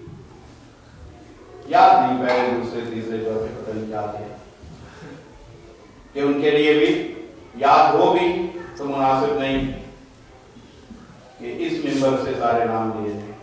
یاد نہیں پہلے دوسرے تیسرے چوتھے پتہ نہیں کیا تھے کہ ان کے لیے بھی یاد ہو بھی تو مناسب نہیں کہ اس ممبر سے سارے نام لیے تھے،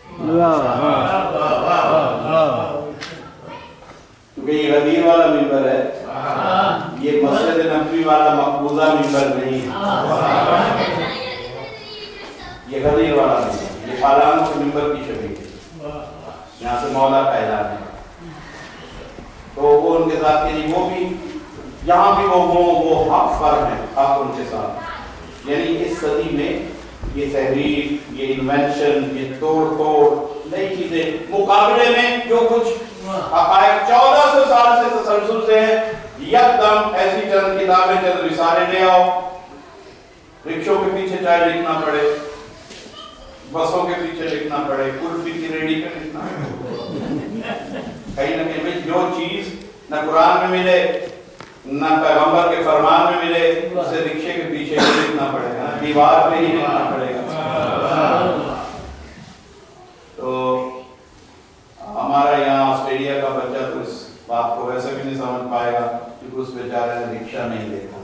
کیونکہ یہ غدیر والا ممبر ہے، یہ مسجد نبوی والا مقبوضہ ممبر نہیں ہے، یہ غدیر والا ممبر، یہ فالان کے ممبر کی شبیہ ہے، یہاں سے مولا کا اعلان ہے، تو وہ ان کے ساتھ کے لیے وہ بھی یہاں بھی وہ وہ حق پر ہیں، حق ان کے ساتھ، یعنی اس صدی میں یہ تحریف، یہ انوینشن، یہ توڑ توڑ نئی چیزیں مقابلے میں جو کچھ حقائق چودہ سو سال سے تسلسل سے ہیں، یکدم ایسی چند کتابیں چند رسالے لے آؤ، رکشوں کے پیچھے چاہے لکھنا پڑے، بسوں کے پیچھے لکھنا پڑے، کلفی کی ریڈی پہ لکھنا پڑے، کہیں نہ کہیں جو چیز نہ قرآن میں ملے نہ پیغمبر کے فرمان میں ملے اسے رکشے کے پیچھے ہی لکھنا پڑے گا، دیوار پہ ہی لکھنا پڑے گا۔ تو ہمارا یہاں آسٹریلیا کا بچہ تو اس بات کو ویسے بھی نہیں سمجھ پائے گا کیونکہ اس بیچارے نے رکشا نہیں دیکھا۔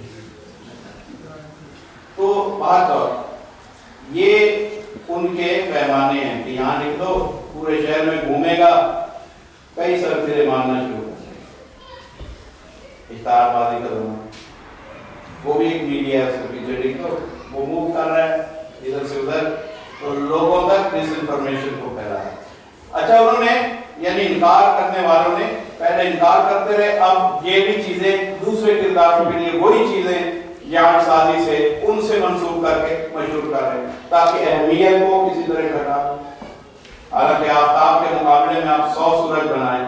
تو بات اور یہ ان کے پیمانے ہیں کہ یہاں لکھ دو، پورے شہر میں گھومے گا، کئی سر پھرے ماننا شروع کر دیں گے، اشتہار بازی کا زمانہ، وہ بھی ایک میڈیا ہے، اس کے پیچھے لکھ دو، وہ موو کر رہا ہے ادھر سے ادھر، تو لوگوں تک ڈس انفارمیشن کو پھیلا ہے۔ اچھا انہوں نے یعنی انکار کرنے والوں نے پہلے انکار کرتے رہے، اب یہ بھی چیزیں دوسرے کرداروں کے لیے وہی چیزیں یاد سازی سے ان سے منسوخ کر کے مشہور کر رہے ہیں تاکہ اہمیت کو کسی طرح گھٹا، حالانکہ آفتاب کے مقابلے میں آپ سو سورج بنائیں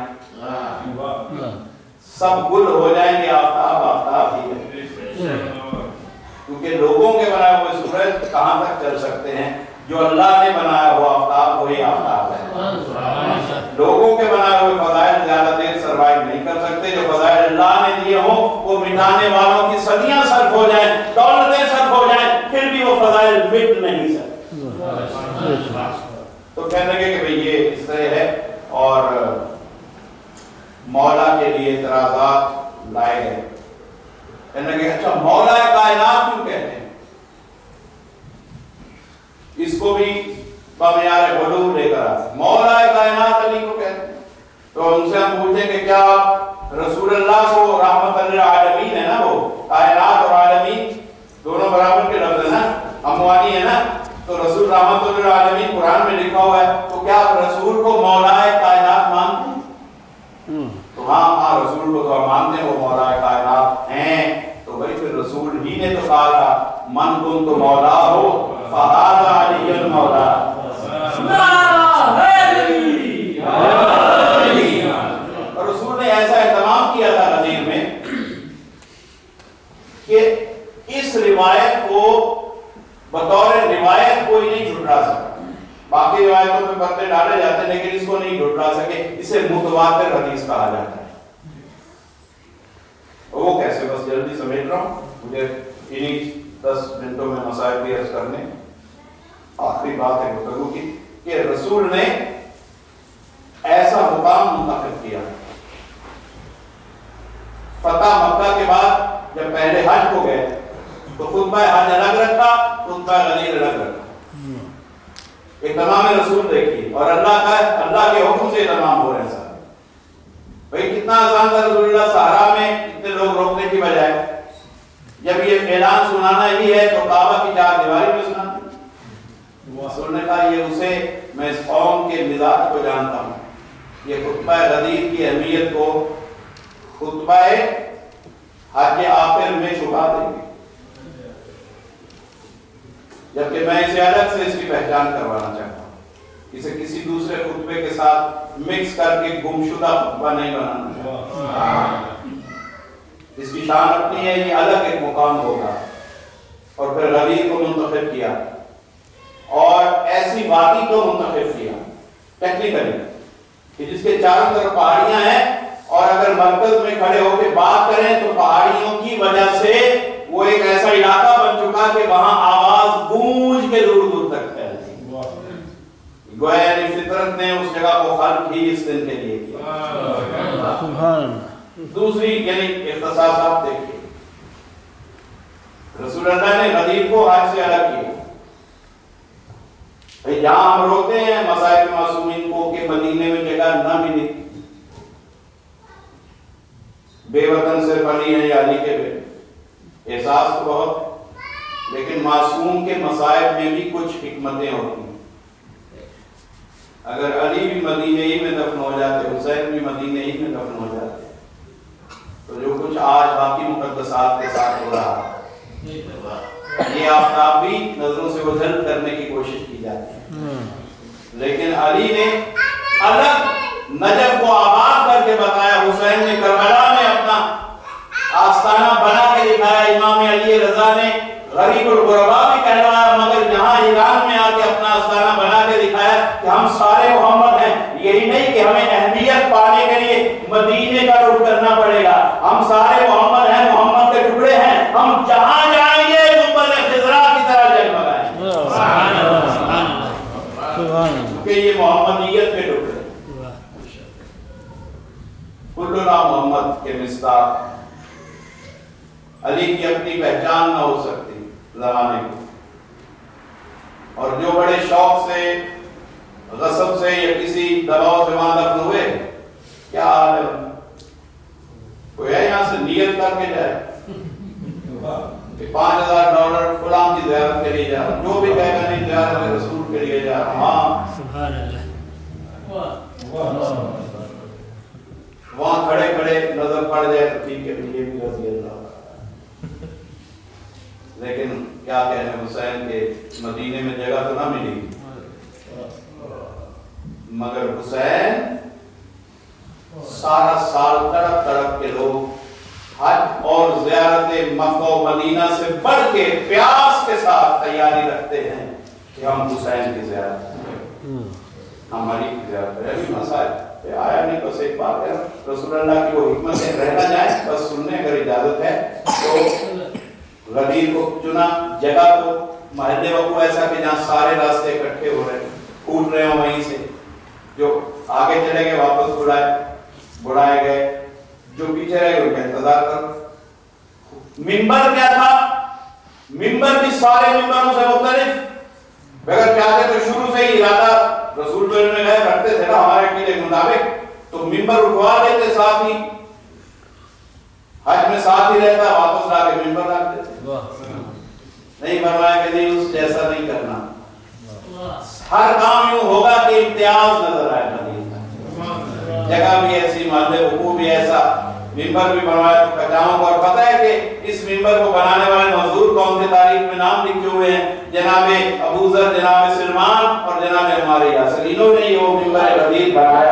سب گل ہو جائیں گے، آفتاب آفتاب ہی ہے، کیونکہ لوگوں کے بنائے ہوئے سورج کہاں تک چل سکتے ہیں؟ جو اللہ نے بنایا ہوا آفتاب وہی آفتاب ہے، لوگوں کے بنائے ہوئے فضائل زیادہ دیر سروائیو نہیں کر سکتے، جو فضائل اللہ نے دیے ہوں وہ مٹانے والوں کی صدیاں صرف ہو جائیں، دولتیں صرف ہو جائیں، پھر بھی وہ فضائل مٹ نہیں سکتے۔ تو کہنے لگے کہ بھئی یہ اس طرح ہے، اور مولا کے لیے اعتراضات لائے گئے، کہنے لگے اچھا مولا کائنات کیوں کہتے ہیں؟ اس کو بھی بمیار غلو لے کر آتے ہیں، مولا کائنات علی کو کہتے ہیں۔ تو ان سے ہم پوچھیں کہ کیا رسول اللہ کو رحمت للعالمین ہے نا، وہ کائنات اور عالمین دونوں برابر کے لفظ ہیں نا، اموانی ہے نا، تو رسول رحمت للعالمین قرآن میں لکھا ہوا ہے، تو کیا رسول کو مولا کائنات مانتے ہیں؟ تو ہاں ہاں رسول کو تو ہم مانتے ہیں، وہ مولا کائنات ہیں۔ تو بھائی پھر رسول ہی نے تو کہا تھا من کن تو مولا ہو فہذا علی المولا، اور رسول نے ایسا اہتمام کیا تھا غدیر میں کہ اس روایت کو بطور روایت کوئی نہیں جھٹلا سکا، باقی روایتوں میں پردے ڈالے جاتے ہیں لیکن اس کو نہیں جھٹلا سکے، اسے متواتر حدیث کہا جاتا ہے۔ وہ کیسے؟ بس جلدی سمیٹ رہا ہوں، مجھے انہی دس منٹوں میں مسائل بھی عرض کرنے، آخری بات ہے گفتگو کی کہ رسول نے ایسا مقام منتخب کیا، فتح مکہ کے بعد جب پہلے حج کو گئے تو خطبہ حج الگ رکھا، خطبہ غدیر الگ رکھا، اہتمام رسول دیکھیے، اور اللہ کا اللہ کے حکم سے اہتمام ہو رہے ہیں سارے۔ بھئی کتنا آسان تھا رسول اللہ صحرا میں اتنے لوگ روکنے کی بجائے جب یہ اعلان سنانا ہی ہے تو کعبہ کی چار دیواری میں سناتے۔ رسول نے کہا یہ اسے میں اس قوم کے مزاج کو جانتا ہوں، یہ خطبہ غدیر کی اہمیت کو خطبہ حج آخر میں چھپا دیں گے، جبکہ میں اسے الگ سے اس کی پہچان کروانا چاہتا ہوں، اسے کسی دوسرے خطبے کے ساتھ مکس کر کے گمشدہ خطبہ نہیں بنانا چاہتا، اس کی شان اپنی ہے، یہ الگ ایک مقام ہوگا۔ اور پھر غدیر کو منتخب کیا اور ایسی وادی کو منتخب کیا ٹیکنیکلی کہ جس کے چاروں طرف پہاڑیاں ہیں، اور اگر مرکز میں کھڑے ہو کے بات کریں تو پہاڑیوں کی وجہ سے وہ ایک ایسا علاقہ بن چکا کہ وہاں آواز گونج کے دور دور تک پھیلتی، गोया यानी फितरत ने उस जगह को खल्क ही इस दिन के लिए किया। सुभान। दूसरी यानी इख्तिसास आप देखिए, रसूल अल्लाह ने गदीर को हज से अलग किया। भाई जहां हम रोते हैं मसाइब मासूमीन को कि मदीने में जगह न मिली, बेवतन सिर्फ अली है या अली के बेटे, एहसास तो बहुत, लेकिन मासूम के मसाइब में भी कुछ हिकमतें होती हैं। अगर अली भी मदीने ही में दफन हो जाते, हुसैन भी मदीने ही में दफन हो जाते, तो जो कुछ आज बाकी मुकद्दसात के साथ हो रहा है, ये आफ्ताब भी नजरों से ओझल करने की कोशिश की जाती है। लेकिन अली ने अलग नजफ को आबाद करके बताया, हुसैन ने करबला में अपना आस्थाना बना के दिखाया, इमाम अली रजा ने गरीबुल गुरबा भी कहलाया, मगर यहाँ ईरान में आके अपना आस्थाना बना के दिखाया कि हम सारे मोहम्मद हैं। यही नहीं कि हमें अहमियत पाने के लिए मदीने का रुख करना पड़ेगा, हम सारे मोहम्मद हैं, मोहम्मद के टुकड़े हैं, हम जहां जाएंगे गुंबद खिजरा की तरह जगमगाएंगे। सुभान अल्लाह, सुभान अल्लाह, कि ये मोहम्मदियत के टुकड़े। कुल्लुना मोहम्मद के मिस्ताक, अली की अपनी पहचान ना हो सकती ज़माने की, और जो बड़े शौक से, गसब से या किसी दबाव से वहां दफन हुए, क्या हाल है? कोई है यहाँ से नियत करके जाए कि पांच हजार डॉलर फलां की ज़ियारत के लिए जा रहा हूं, जो भी कहेगा नहीं ज़ियारत रसूल के लिए जा रहा हूं, हाँ सुभान अल्लाह, वहां खड़े खड़े नजर पड़ जाए तो ठीक है, ये भी रज़ी अल्लाह। लेकिन क्या कहने, हुसैन के मदीने में जगह तो ना मिली, मगर हुसैन सारा साल तड़प तड़प के लोग हज और ज़ियारत मक्का और मदीना से बढ़ के प्यास के साथ तैयारी रखते हैं कि हम हुसैन की ज़ियारत करें, हमारी की ज़ियारत करें। अभी मसाइल आया नहीं, बस एक बात है, रसूल अल्लाह की वो हिकमत है, रहना जाए बस सुनने अगर इजाजत है तो गदीर को चुना, जगह को महल्ले वकू ऐसा कि जहाँ सारे रास्ते इकट्ठे हो रहे, फूट रहे हो, वहीं से जो आगे चले गए वापस बुलाए बुलाए गए, जो पीछे रहे उनका इंतजार करो। मिंबर क्या था? मिंबर भी सारे मिंबरों से मुख्तलिफ। अगर चाहते तो शुरू से ही इरादा रसूल तो इन्होंने कहा रखते थे ना हमारे अकीदे के मुताबिक, तो मिंबर उठवा लेते, साथ ही हज में साथ ही रहता, वापस लाके मिंबर रख देते। नहीं फरमाया कि नहीं, उस जैसा नहीं करना, हर काम यूं होगा कि इम्तियाज नजर आए मदीना, जगह भी ऐसी, महल्ले वकू भी ऐसा, मिंबर भी बनवाया तो कचाओं को। और पता है कि इस मिंबर को बनाने वाले मजदूर कौन थे? तारीख में नाम लिखे हुए हैं, जनाबे अबू ज़र, जनाबे सलमान और जनाबे हमारे यासिर, इन्होंने ही वो मिंबर गदीर बनाया।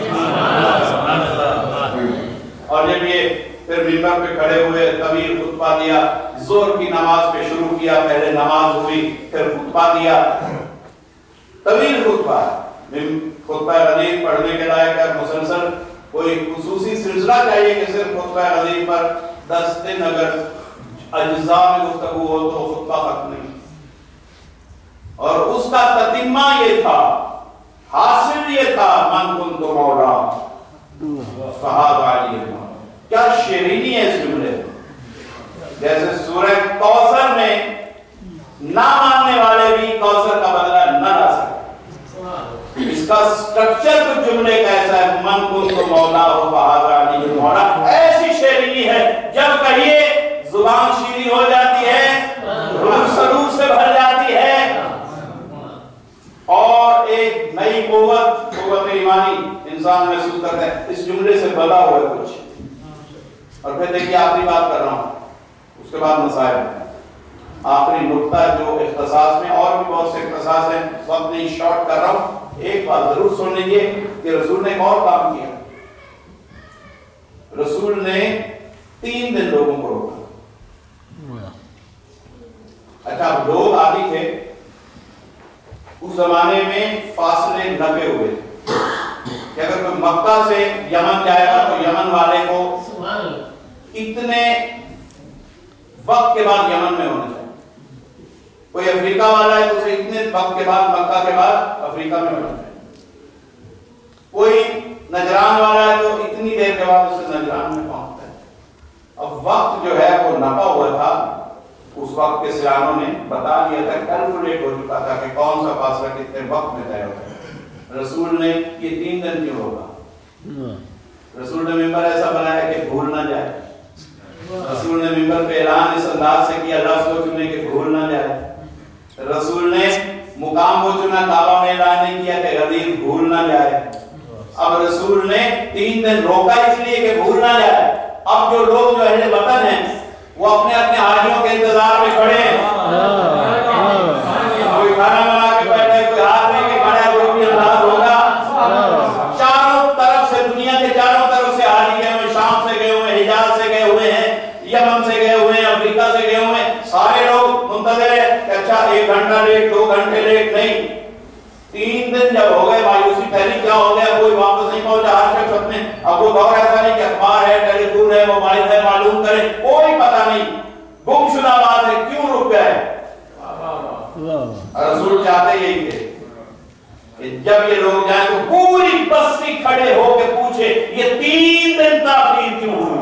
और जब ये फिर मिंबर पे खड़े हुए, तवील खुतबा दिया, जोर की नमाज पे शुरू किया, पहले नमाज हुई, फिर खुतबा दिया, तवील खुतबा, खुतबा गदीर पढ़ने के लायक है। मुसलसल कोई खुसूसी सिलसिला चाहिए कि सिर्फ खुतबा गदीर पर दस दिन अगर अज्जा में गुफ्तगू हो तो खुतबा खत्म नहीं। और उसका ततिम्मा ये था, हासिल ये था, मन कुंतु मौला फहाद अली। क्या शेरीनी है इस जुमले में। जैसे सूरह कौसर में ना मानने वाले भी कौसर का बदला न ला सकते, इसका स्ट्रक्चर कुछ जुमले का ऐसा है, मन कुंतु मौला फहाद अली मौला। ऐसी शेरीनी है, जब कहिए जुबान शीरी हो जाती है, रूह सरूर से भर जाती है, और एक नई कुव्वत कुव्वत ईमानी इंसान महसूस करता है। इस जुमले से बला हुआ कुछ। और फिर देखिए आखिरी बात कर रहा हूं, उसके बाद मसाइल। आखिरी नुक्ता जो इख्तिसास में, और भी बहुत से इख्तिसास हैं, वक्त नहीं शॉर्ट कर रहा हूं। एक बात जरूर सुन लीजिए कि रसूल ने एक और काम किया। रसूल ने तीन दिन लोगों को रोका। अच्छा, लोग आदि थे, उस जमाने में फासले नपे हुए थे कि अगर कोई मक्का से यमन जाएगा तो यमन वाले को इतने वक्त के बाद यमन में होना चाहिए। کوئی افریقہ والا ہے تو اسے اتنے وقت کے بعد مکہ کے بعد افریقہ میں پہنچ جائے، کوئی نجران والا ہے تو اتنی دیر کے بعد اسے نجران میں پہنچتا ہے۔ اب وقت جو ہے وہ نپا ہوا تھا، اس وقت کے سیانوں نے بتا دیا تھا، کیلکولیٹ ہو چکا تھا کہ کون سا فاصلہ کتنے وقت میں طے ہوتا ہے۔ رسول نے یہ تین دن کیوں ہوگا؟ رسول نے ممبر ایسا بنایا کہ بھول نہ جائے، رسول نے ممبر پہ اعلان اس انداز سے کیا لفظ وہ چنے کہ بھول نہ جائے، رسول نے مقام وہ چنا کعبہ میں اعلان نہیں کیا کہ غدیر بھول نہ جائے۔ اب رسول نے تین دن روکا اس لیے کہ بھول نہ جائے۔ اب جو لوگ جو اہل وطن ہیں وہ اپنے اپنے حاجیوں کے انتظار میں کھڑے ہیں، کوئی کھانا بنا کے بیٹھے، کوئی ہاتھ لے کے کھڑا ہے، کوئی بھی انداز ہوگا۔ چاروں طرف سے، دنیا کے چاروں طرف سے حاجی گئے ہوئے، شام سے گئے ہوئے، حجاز سے گئے ہوئے ہیں، یمن سے گئے ہوئے ہیں، افریقہ سے گئے ہوئے ہیں، سارے لوگ منتظر ہیں کہ اچھا ایک گھنٹہ لیٹ، دو گھنٹے لیٹ نہیں۔ تین دن جب ہو گئے، مایوسی پھیلی، کیا ہو گیا، کوئی واپس نہیں پہنچا، ہر شخص اپنے، اب وہ دور ایسا نہیں کہ اخبار ہے، ٹیلی فون ہے، موبائل ہے، معلوم کرے، کوئی پتہ نہیں، گم شدہ بات ہے، کیوں رک گئے؟ رسول چاہتے یہی تھے کہ جب یہ لوگ جائیں تو پوری بستی کھڑے ہو کے پوچھے یہ تین دن تاخیر کیوں ہوئی؟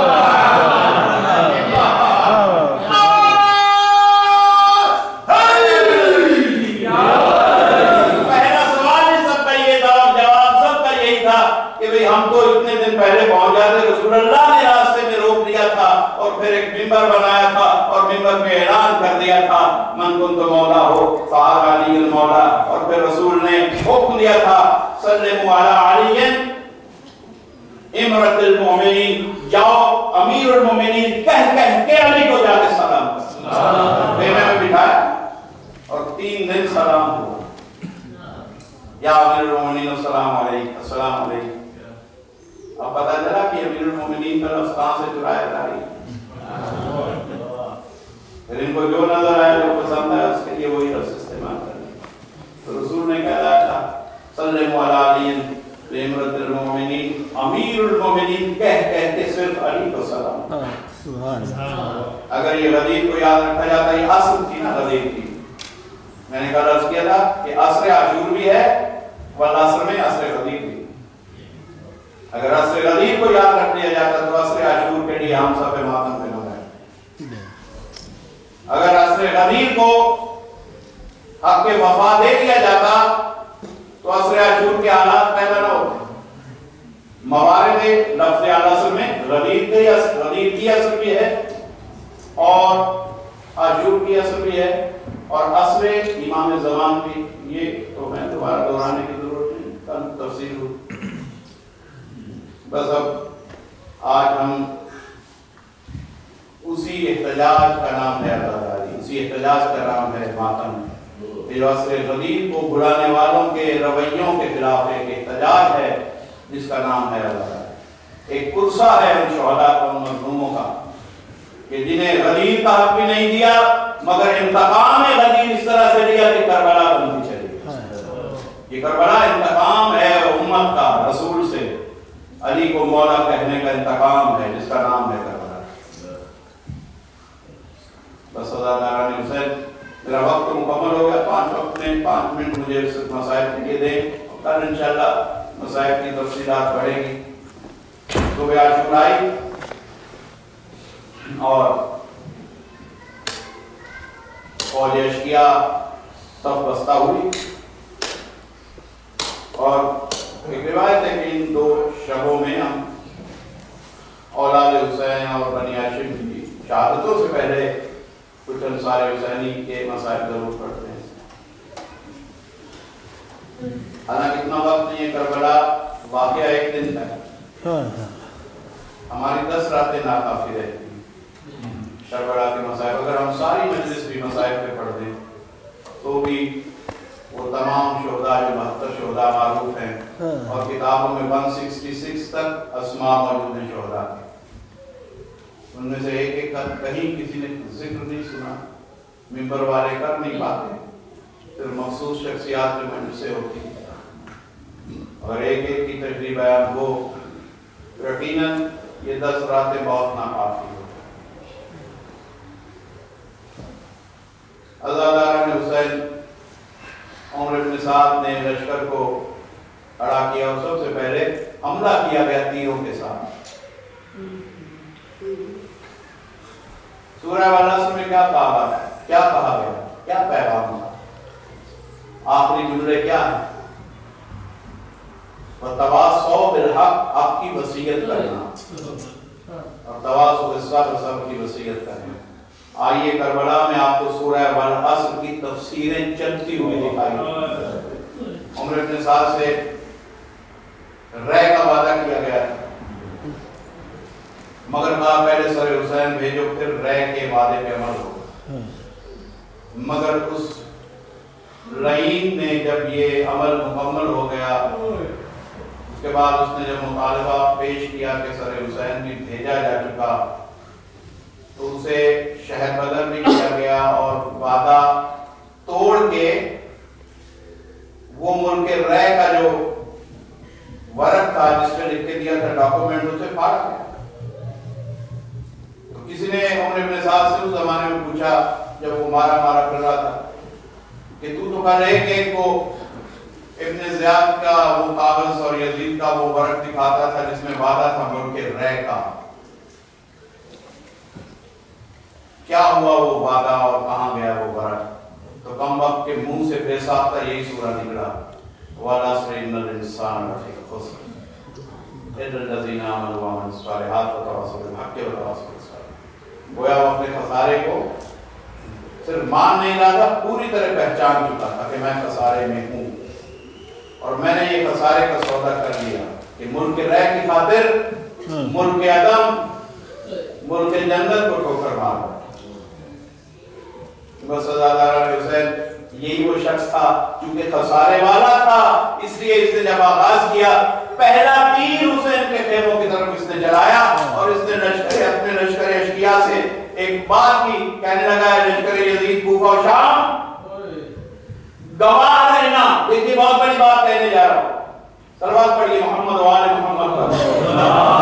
ہم تو اتنے دن پہلے پہنچ جاتے، رسول اللہ نے راستے میں روک دیا تھا اور پھر ایک ممبر بنایا تھا اور ممبر پہ اعلان کر دیا تھا من کنت مولا ہو فہذا علی المولا، اور پھر رسول نے حکم دیا تھا سلموا علی علی امرۃ المؤمنین، جاؤ امیر المؤمنین کہہ کہہ کے علی کو جا کے سلام کرو۔ خیمے میں بٹھایا اور تین دن سلام ہوا، یا امیر المؤمنین السلام علیکم، السلام علیکم۔ اب پتہ چلا کہ امیر المومنین کا لفظ کہاں سے چرایا جا رہی ہے، پھر ان کو جو نظر آیا، جو پسند آیا، اس کے لیے وہی لفظ استعمال کریں۔ تو رسول نے کہا تھا سلموا علی علی امرۃ المؤمنین، امیر المؤمنین کہہ کہہ کے صرف علی کو سلام۔ اگر یہ غدیر کو یاد رکھا جاتا، یہ اصل تھی نا غدیر کی، میں نے کہا لفظ کیا تھا کہ عصر عاشور بھی ہے والعصر میں عصر غدیر بھی۔ اگر عصر غدیر کو یاد رکھ لیا جاتا تو عصر عاشور کے لیے ہم سب ماتم پہ نہ گئے۔ اگر عصر غدیر کو حق کے وفا دے دیا جاتا تو عصر عاشور کے حالات پیدا نہ ہوتے۔ موارد لفظ عصر میں غدیر کی غدیر کی عصر بھی ہے اور عاشور کی عصر بھی ہے اور عصر امام زمان بھی، یہ تو میں دوبارہ دہرانے کی ضرورت نہیں، کل تفصیل ہو۔ بس اب آج ہم اسی احتجاج کا نام ہے عزاداری، اسی احتجاج کا نام ہے ماتم، جو عصر غدیر کو بلانے والوں کے رویوں کے خلاف ایک احتجاج ہے جس کا نام ہے عزاداری۔ ایک قرصہ ہے ان شہداء اور مظلوموں کا کہ جنہیں غدیر کا حق بھی نہیں دیا مگر انتقام غدیر اس طرح سے لیا کہ کربلا بنتی چلی۔ یہ کربلا انتقام ہے امت کا، رسول سے علی کو مولا کہنے کا انتقام ہے جس کا نام ہے کربلا۔ بس عزاداران حسین، میرا وقت مکمل ہو گیا، پانچ وقت میں پانچ منٹ مجھے صرف مسائل کے لیے دیں، کل انشاءاللہ مسائل کی تفصیلات بڑھے گی۔ صبح عاشورا آئی اور فوج اشکیا سب بستہ ہوئی اور ایک روایت ہے کہ ان دو شبوں میں ہم اولاد حسین اور بنی ہاشم کی شہادتوں سے پہلے کچھ انصار حسینی کے مسائل ضرور پڑھتے ہیں۔ حالانکہ اتنا وقت نہیں ہے، کربلا واقعہ ایک دن تک، ہماری دس راتیں ناکافی رہتی ہیں کربلا کے مسائل۔ اگر ہم ساری مجلس بھی مسائل پہ پڑھ دیں تو بھی وہ تمام شہداء جو بہتر شہداء معروف ہیں اور کتابوں میں ایک سو چھیاسٹھ تک اسماء موجود ہیں شہداء کے، ان میں سے ایک ایک کہیں کسی نے ذکر نہیں سنا، ممبر والے کر نہیں پاتے، پھر مخصوص شخصیات میں مجلسیں ہوتی ہیں اور ایک ایک کی تشریح بیان ہو، یقیناً یہ دس راتیں بہت ناکافی ہو۔ सजादार हुसैन उमर इब्न साद ने लश्कर को खड़ा किया और सबसे पहले हमला किया गया तीरों के साथ। सूरह वाला में क्या कहा क्या कहा गया, क्या पैगाम था, आखिरी जुमले क्या है? तवासौ बिलहक, आपकी वसीयत करना, और तवासौ बिस्सब्र, सब्र की वसीयत करना। आइए करबला में आपको सूरह वल अस्र की तफसीरें चलती हुई दिखाई। उमर इब्न साद से रह का वादा किया गया था, मगर कहा पहले सर हुसैन भेजो फिर रह के वादे पे अमल होगा। मगर उस रईन ने जब ये अमल मुकम्मल हो गया, उसके बाद उसने जब मुतालबा पेश किया कि सर हुसैन भी भेजा जा चुका, तो उसे शहर बदर भी किया गया और वादा तोड़ के वो मुल्क रह का जो वर्क था जिसमें लिख के दिया था डॉक्यूमेंट, उसे फाड़ा गया। तो किसी ने उमर इब्न साद से उस जमाने में पूछा जब वो मारा मारा कर रहा था कि तू तो कल एक एक को इब्न ज़ियाद का वो कागज और यजीद का वो वर्क दिखाता था जिसमें वादा था मुल्क रह का, क्या हुआ वो वादा और कहां गया वो वर्क? तो कम वक्त के मुंह से बेसाख्ता यही सूरा निकला, वाला इन्नल इंसान लफी खुस्र इल्लल्लज़ीना आमनू व अमिलुस सालिहात व तवासौ बिल हक़्क़ि व तवासौ बिस सब्र। गोया वो अपने खसारे को सिर्फ मान नहीं रहा था, पूरी तरह पहचान चुका था कि मैं खसारे में हूं और मैंने ये खसारे का सौदा कर लिया कि मुल्क रह की खातिर मुल्क अदम, मुल्क जन्नत को ठोकर मार। हुसैन यही वो शख्स था क्योंकि खसारे वाला था, इसलिए इसने जब आगाज किया पहला तीर हुसैन के खेमों की तरफ इसने चलाया और इसने लश्कर अपने लश्कर अशकिया से एक बात की कहने लगा, लश्कर यजीद कूफा और शाम गवाह रहना। देखिए बहुत बड़ी बात कहने जा रहा हूं, सलवात पढ़िए मोहम्मद वाले मोहम्मद पर।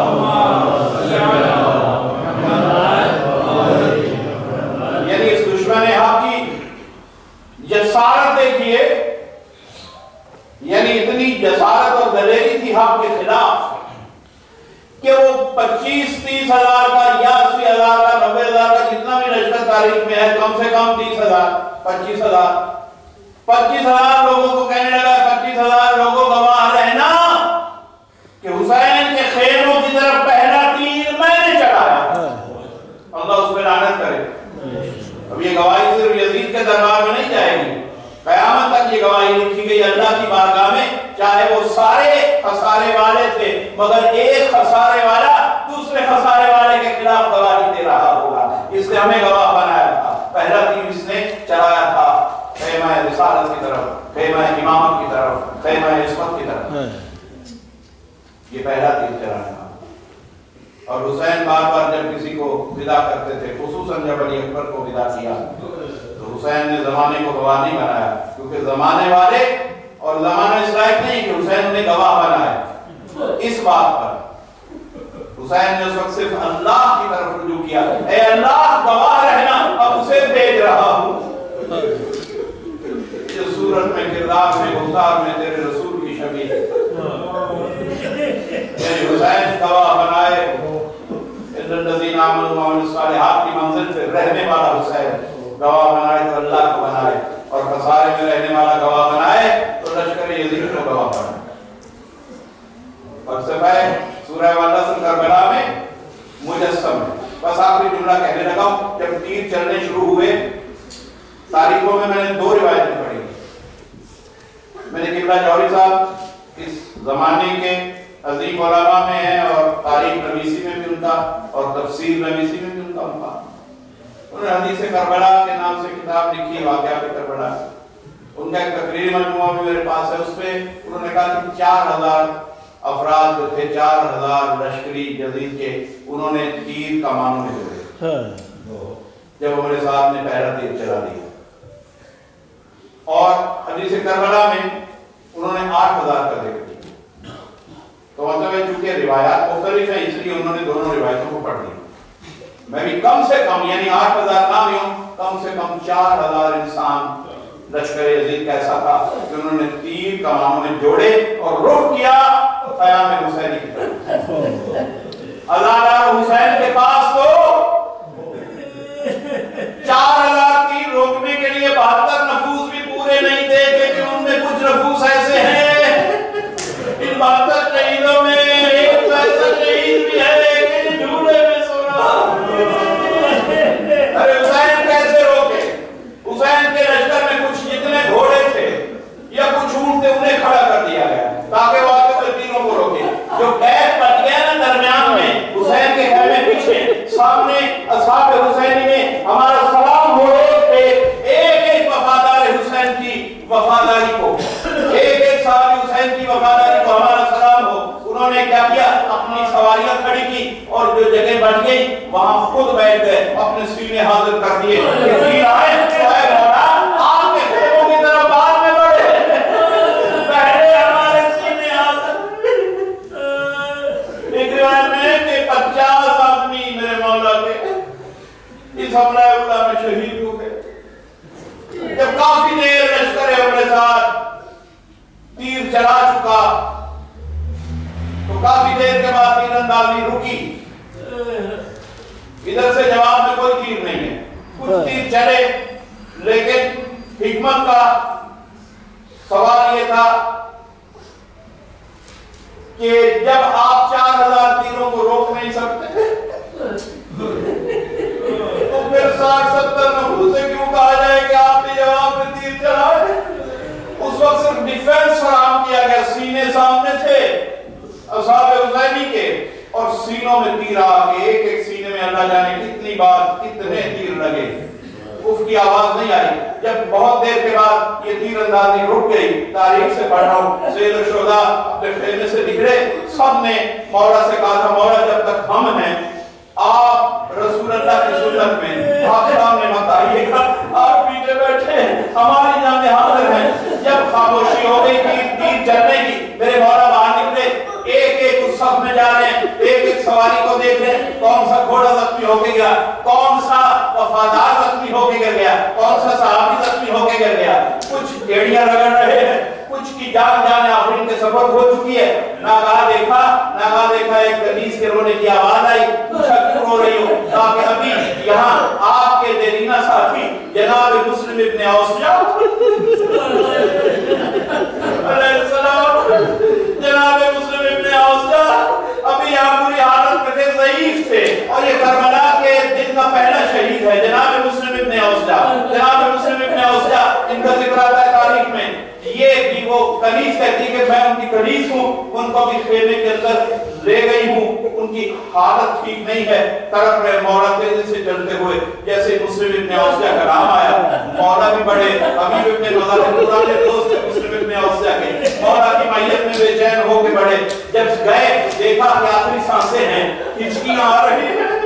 यानी इस दुश्मन हक की जसारत देखिए, यानी इतनी जसारत और दलेरी थी हक के खिलाफ कि वो पच्चीस तीस हजार का या अस्सी हजार का नब्बे हजार का जितना भी लश्कर तारीख में है, कम से कम तीस हजार पच्चीस हजार पच्चीस हजार लोगों को कहने लगा, पच्चीस हजार लोगों गवाह रहना कि हुसैन के खेमों की तरफ पहला तीर मैंने चढ़ाया। अल्लाह उस पर लानत करे। अब ये गवाही सिर्फ यजीद के दरबार में नहीं जाएगी, कयामत तक ये गवाही लिखी गई अल्लाह की बारगाह में, चाहे वो सारे खसारे वाले थे मगर एक खसारे वाला दूसरे खसारे वाले के खिलाफ गवाही दे रहा होगा, इसने हमें गवाह बनाया था। पहला तीर इसने चढ़ाया था ख़ैमा रिसालत की तरफ, ख़ैमा इमामत की तरफ, ख़ैमा इस्मत की तरफ, ये पहला तीर चढ़ाया। और हुसैन बार बार जब किसी को विदा करते थे, खुसूसन जब अली अकबर को विदा किया, तो हुसैन ने जमाने को गवाह नहीं बनाया, क्योंकि जमाने वाले और जमाना इस लायक नहीं कि हुसैन ने गवाह बनाया। इस बात पर हुसैन ने उस वक्त सिर्फ अल्लाह की तरफ रुजू किया, ए अल्लाह गवाह रहना, अब उसे भेज रहा हूं। इस सूरत में, किरदार में, गुफ्तार में तेरे रसूल की शबीह हुसैन गवाह बनाए, इल्लल्लज़ीना आमनू व अमिलुस सालिहात की मंजिल पे रहने वाला हुसैन गवाह बनाए तो अल्लाह को बनाए, और खसारे में रहने वाला गवाह बनाए तो लश्कर यजीद को गवाह बनाए। फलसफा सूरह वाल-अस्र करबला में मुजस्सम है। बस आखिरी जुमला कहने लगा हूं, जब तीर चलने शुरू हुए, तारीखों में मैंने दो रिवायतें पढ़ी। मैंने किबला जौहरी साहब इस जमाने के अजीम उलमा में है और तारीख नवीसी में भी उनका और तफसीर नवीसी में भी उनका मुकाम। उन्होंने हदीस करबला के नाम से किताब लिखी, वाक़या पे करबला। उनका एक तकरीरी मजमूआ भी मेरे पास है, उसमें उन्होंने कहा कि चार हजार अफराद जो थे, चार हजार लश्करी यजीद के, उन्होंने तीर कमानों में जोड़े जब हमारे साथ ने पहला तीर चला दिया। और हदीस करबला में उन्होंने आठ हजार का जिक्र किया। तो मतलब है चूंकि रिवायात मुख्तलिफ है, इसलिए उन्होंने दोनों रिवायतों को पढ़ लिया। मैं भी कम से कम यानी आठ हजार ना भी हूं कम से कम चार हजार इंसान लश्कर यजीद कैसा था कि उन्होंने तीर कमानों में जोड़े और रुख किया क़याम हुसैनी की तरफ। हज़ार हुसैन के पास तो चार हजार तीर रोकने के लिए बहत्तर नफूस भी पूरे नहीं थे, क्योंकि उनमें कुछ नफूस ऐसे हैं, इन बहत्तर शहीदों में एक ऐसा शहीद भी है लेकिन झूले में सो रहा। अरे हुसैन कैसे रोके? हुसैन के लश्कर में कुछ जितने घोड़े थे या कुछ ऊंट थे उन्हें खड़ा कर दिया गया ताकि वो आगे हुए तीरों को रोके। जो गैप बच गया ना दरमियान में हुसैन के खेमे पीछे, सामने असहाब हुसैनी में हमारा सलाम हो पे एक एक वफादार हुसैन की वफादारी को, एक एक साहब हुसैन की वफादारी को हमारा सलाम हो। उन्होंने क्या किया? अपनी सवारियां खड़ी की और जो जगह बच गई वहां खुद बैठ गए, अपने सीने हाजिर कर दिए। तीर आए तो आए मौला आपके खेमों की तरफ बाद में बढ़े, पहले हमारे सीने हाजिर। एक रिवायत में है कि पचास आदमी मेरे मौला के इस हमला उल्ला में शहीद हो गए। जब काफी देर लश्कर अपने साथ तीर चला चुका तो काफी देर के बाद तीरंदाजी रुकी। इधर से जवाब में कोई तीर नहीं है, कुछ तीर चले, लेकिन हिकमत का सवाल ये था कि जब आप चार हजार तीरों को रोक नहीं सकते तो फिर साठ सत्तर नफूस से क्यों कहा जाए कि आपने जवाब में तीर चलाए? उस वक्त सिर्फ डिफेंस फराहम किया गया, सीने सामने थे असहाब हुसैनी के और सीनों में तीर आके एक एक सीने में अल्लाह जाने कितनी बार कितने तीर लगे, उफ की आवाज नहीं आई। जब बहुत देर के बाद ये तीरंदाजी रुक गई, तारीख से पढ़ रहा हूँ, सैयद शुहदा अपने खेमे से निकले, सबने मौला से कहा था मौला जब तक हम हैं आप रसूल अल्लाह की सुन्नत में आप सामने मत आइएगा, आप पीछे बैठे हमारी जाने हाजिर हैं। जब खामोशी हो गई तीर तीर चलने की, मेरे मौला बाहर निकले, एक एक उस सफ में जा रहे हैं, एक एक सवारी को देख रहे हैं, कौन सा घोड़ा जख्मी होके गया, कौन सा वफादार जख्मी होके गिर गया, कौन सा सहाबी जख्मी होके गिर गया। कुछ एड़ियां रगड़ रहे हैं, कुछ की जान जाने आफरीन के सफर हो चुकी है। नागा देखा नागा देखा एक कनीज के रोने की आवाज आई, पूछा क्यों रो रही हो? ताकि अभी यहाँ आपके देरीना साथी जनाब मुस्लिम इब्न औस जनाब मुस्लिम इब्न औस अभी यहाँ पूरी हालत में थे, ज़ईफ थे, और ये करबला के दिन का पहला शहीद है जनाब मुस्लिम इब्न औस। जनाब मुस्लिम इब्न औस इनका जिक्र आता है तारीख में। ये भी वो कनीज कहती है कि मैं उनकी कनीज हूँ, उनको भी खेमे के अंदर ले गई हूँ, उनकी हालत ठीक नहीं है, तड़प रहे। मौला तेजी से चलते हुए जैसे मुस्लिम इब्न औस का नाम आया, मौला भी बड़े अभी इब्न मज़ार पुराने दोस्त मुस्लिम इब्न औस के मौला की मैयत में बेचैन होके बड़े। जब गए देखा कि आखिरी सांसें हैं, हिचकियां आ रही हैं,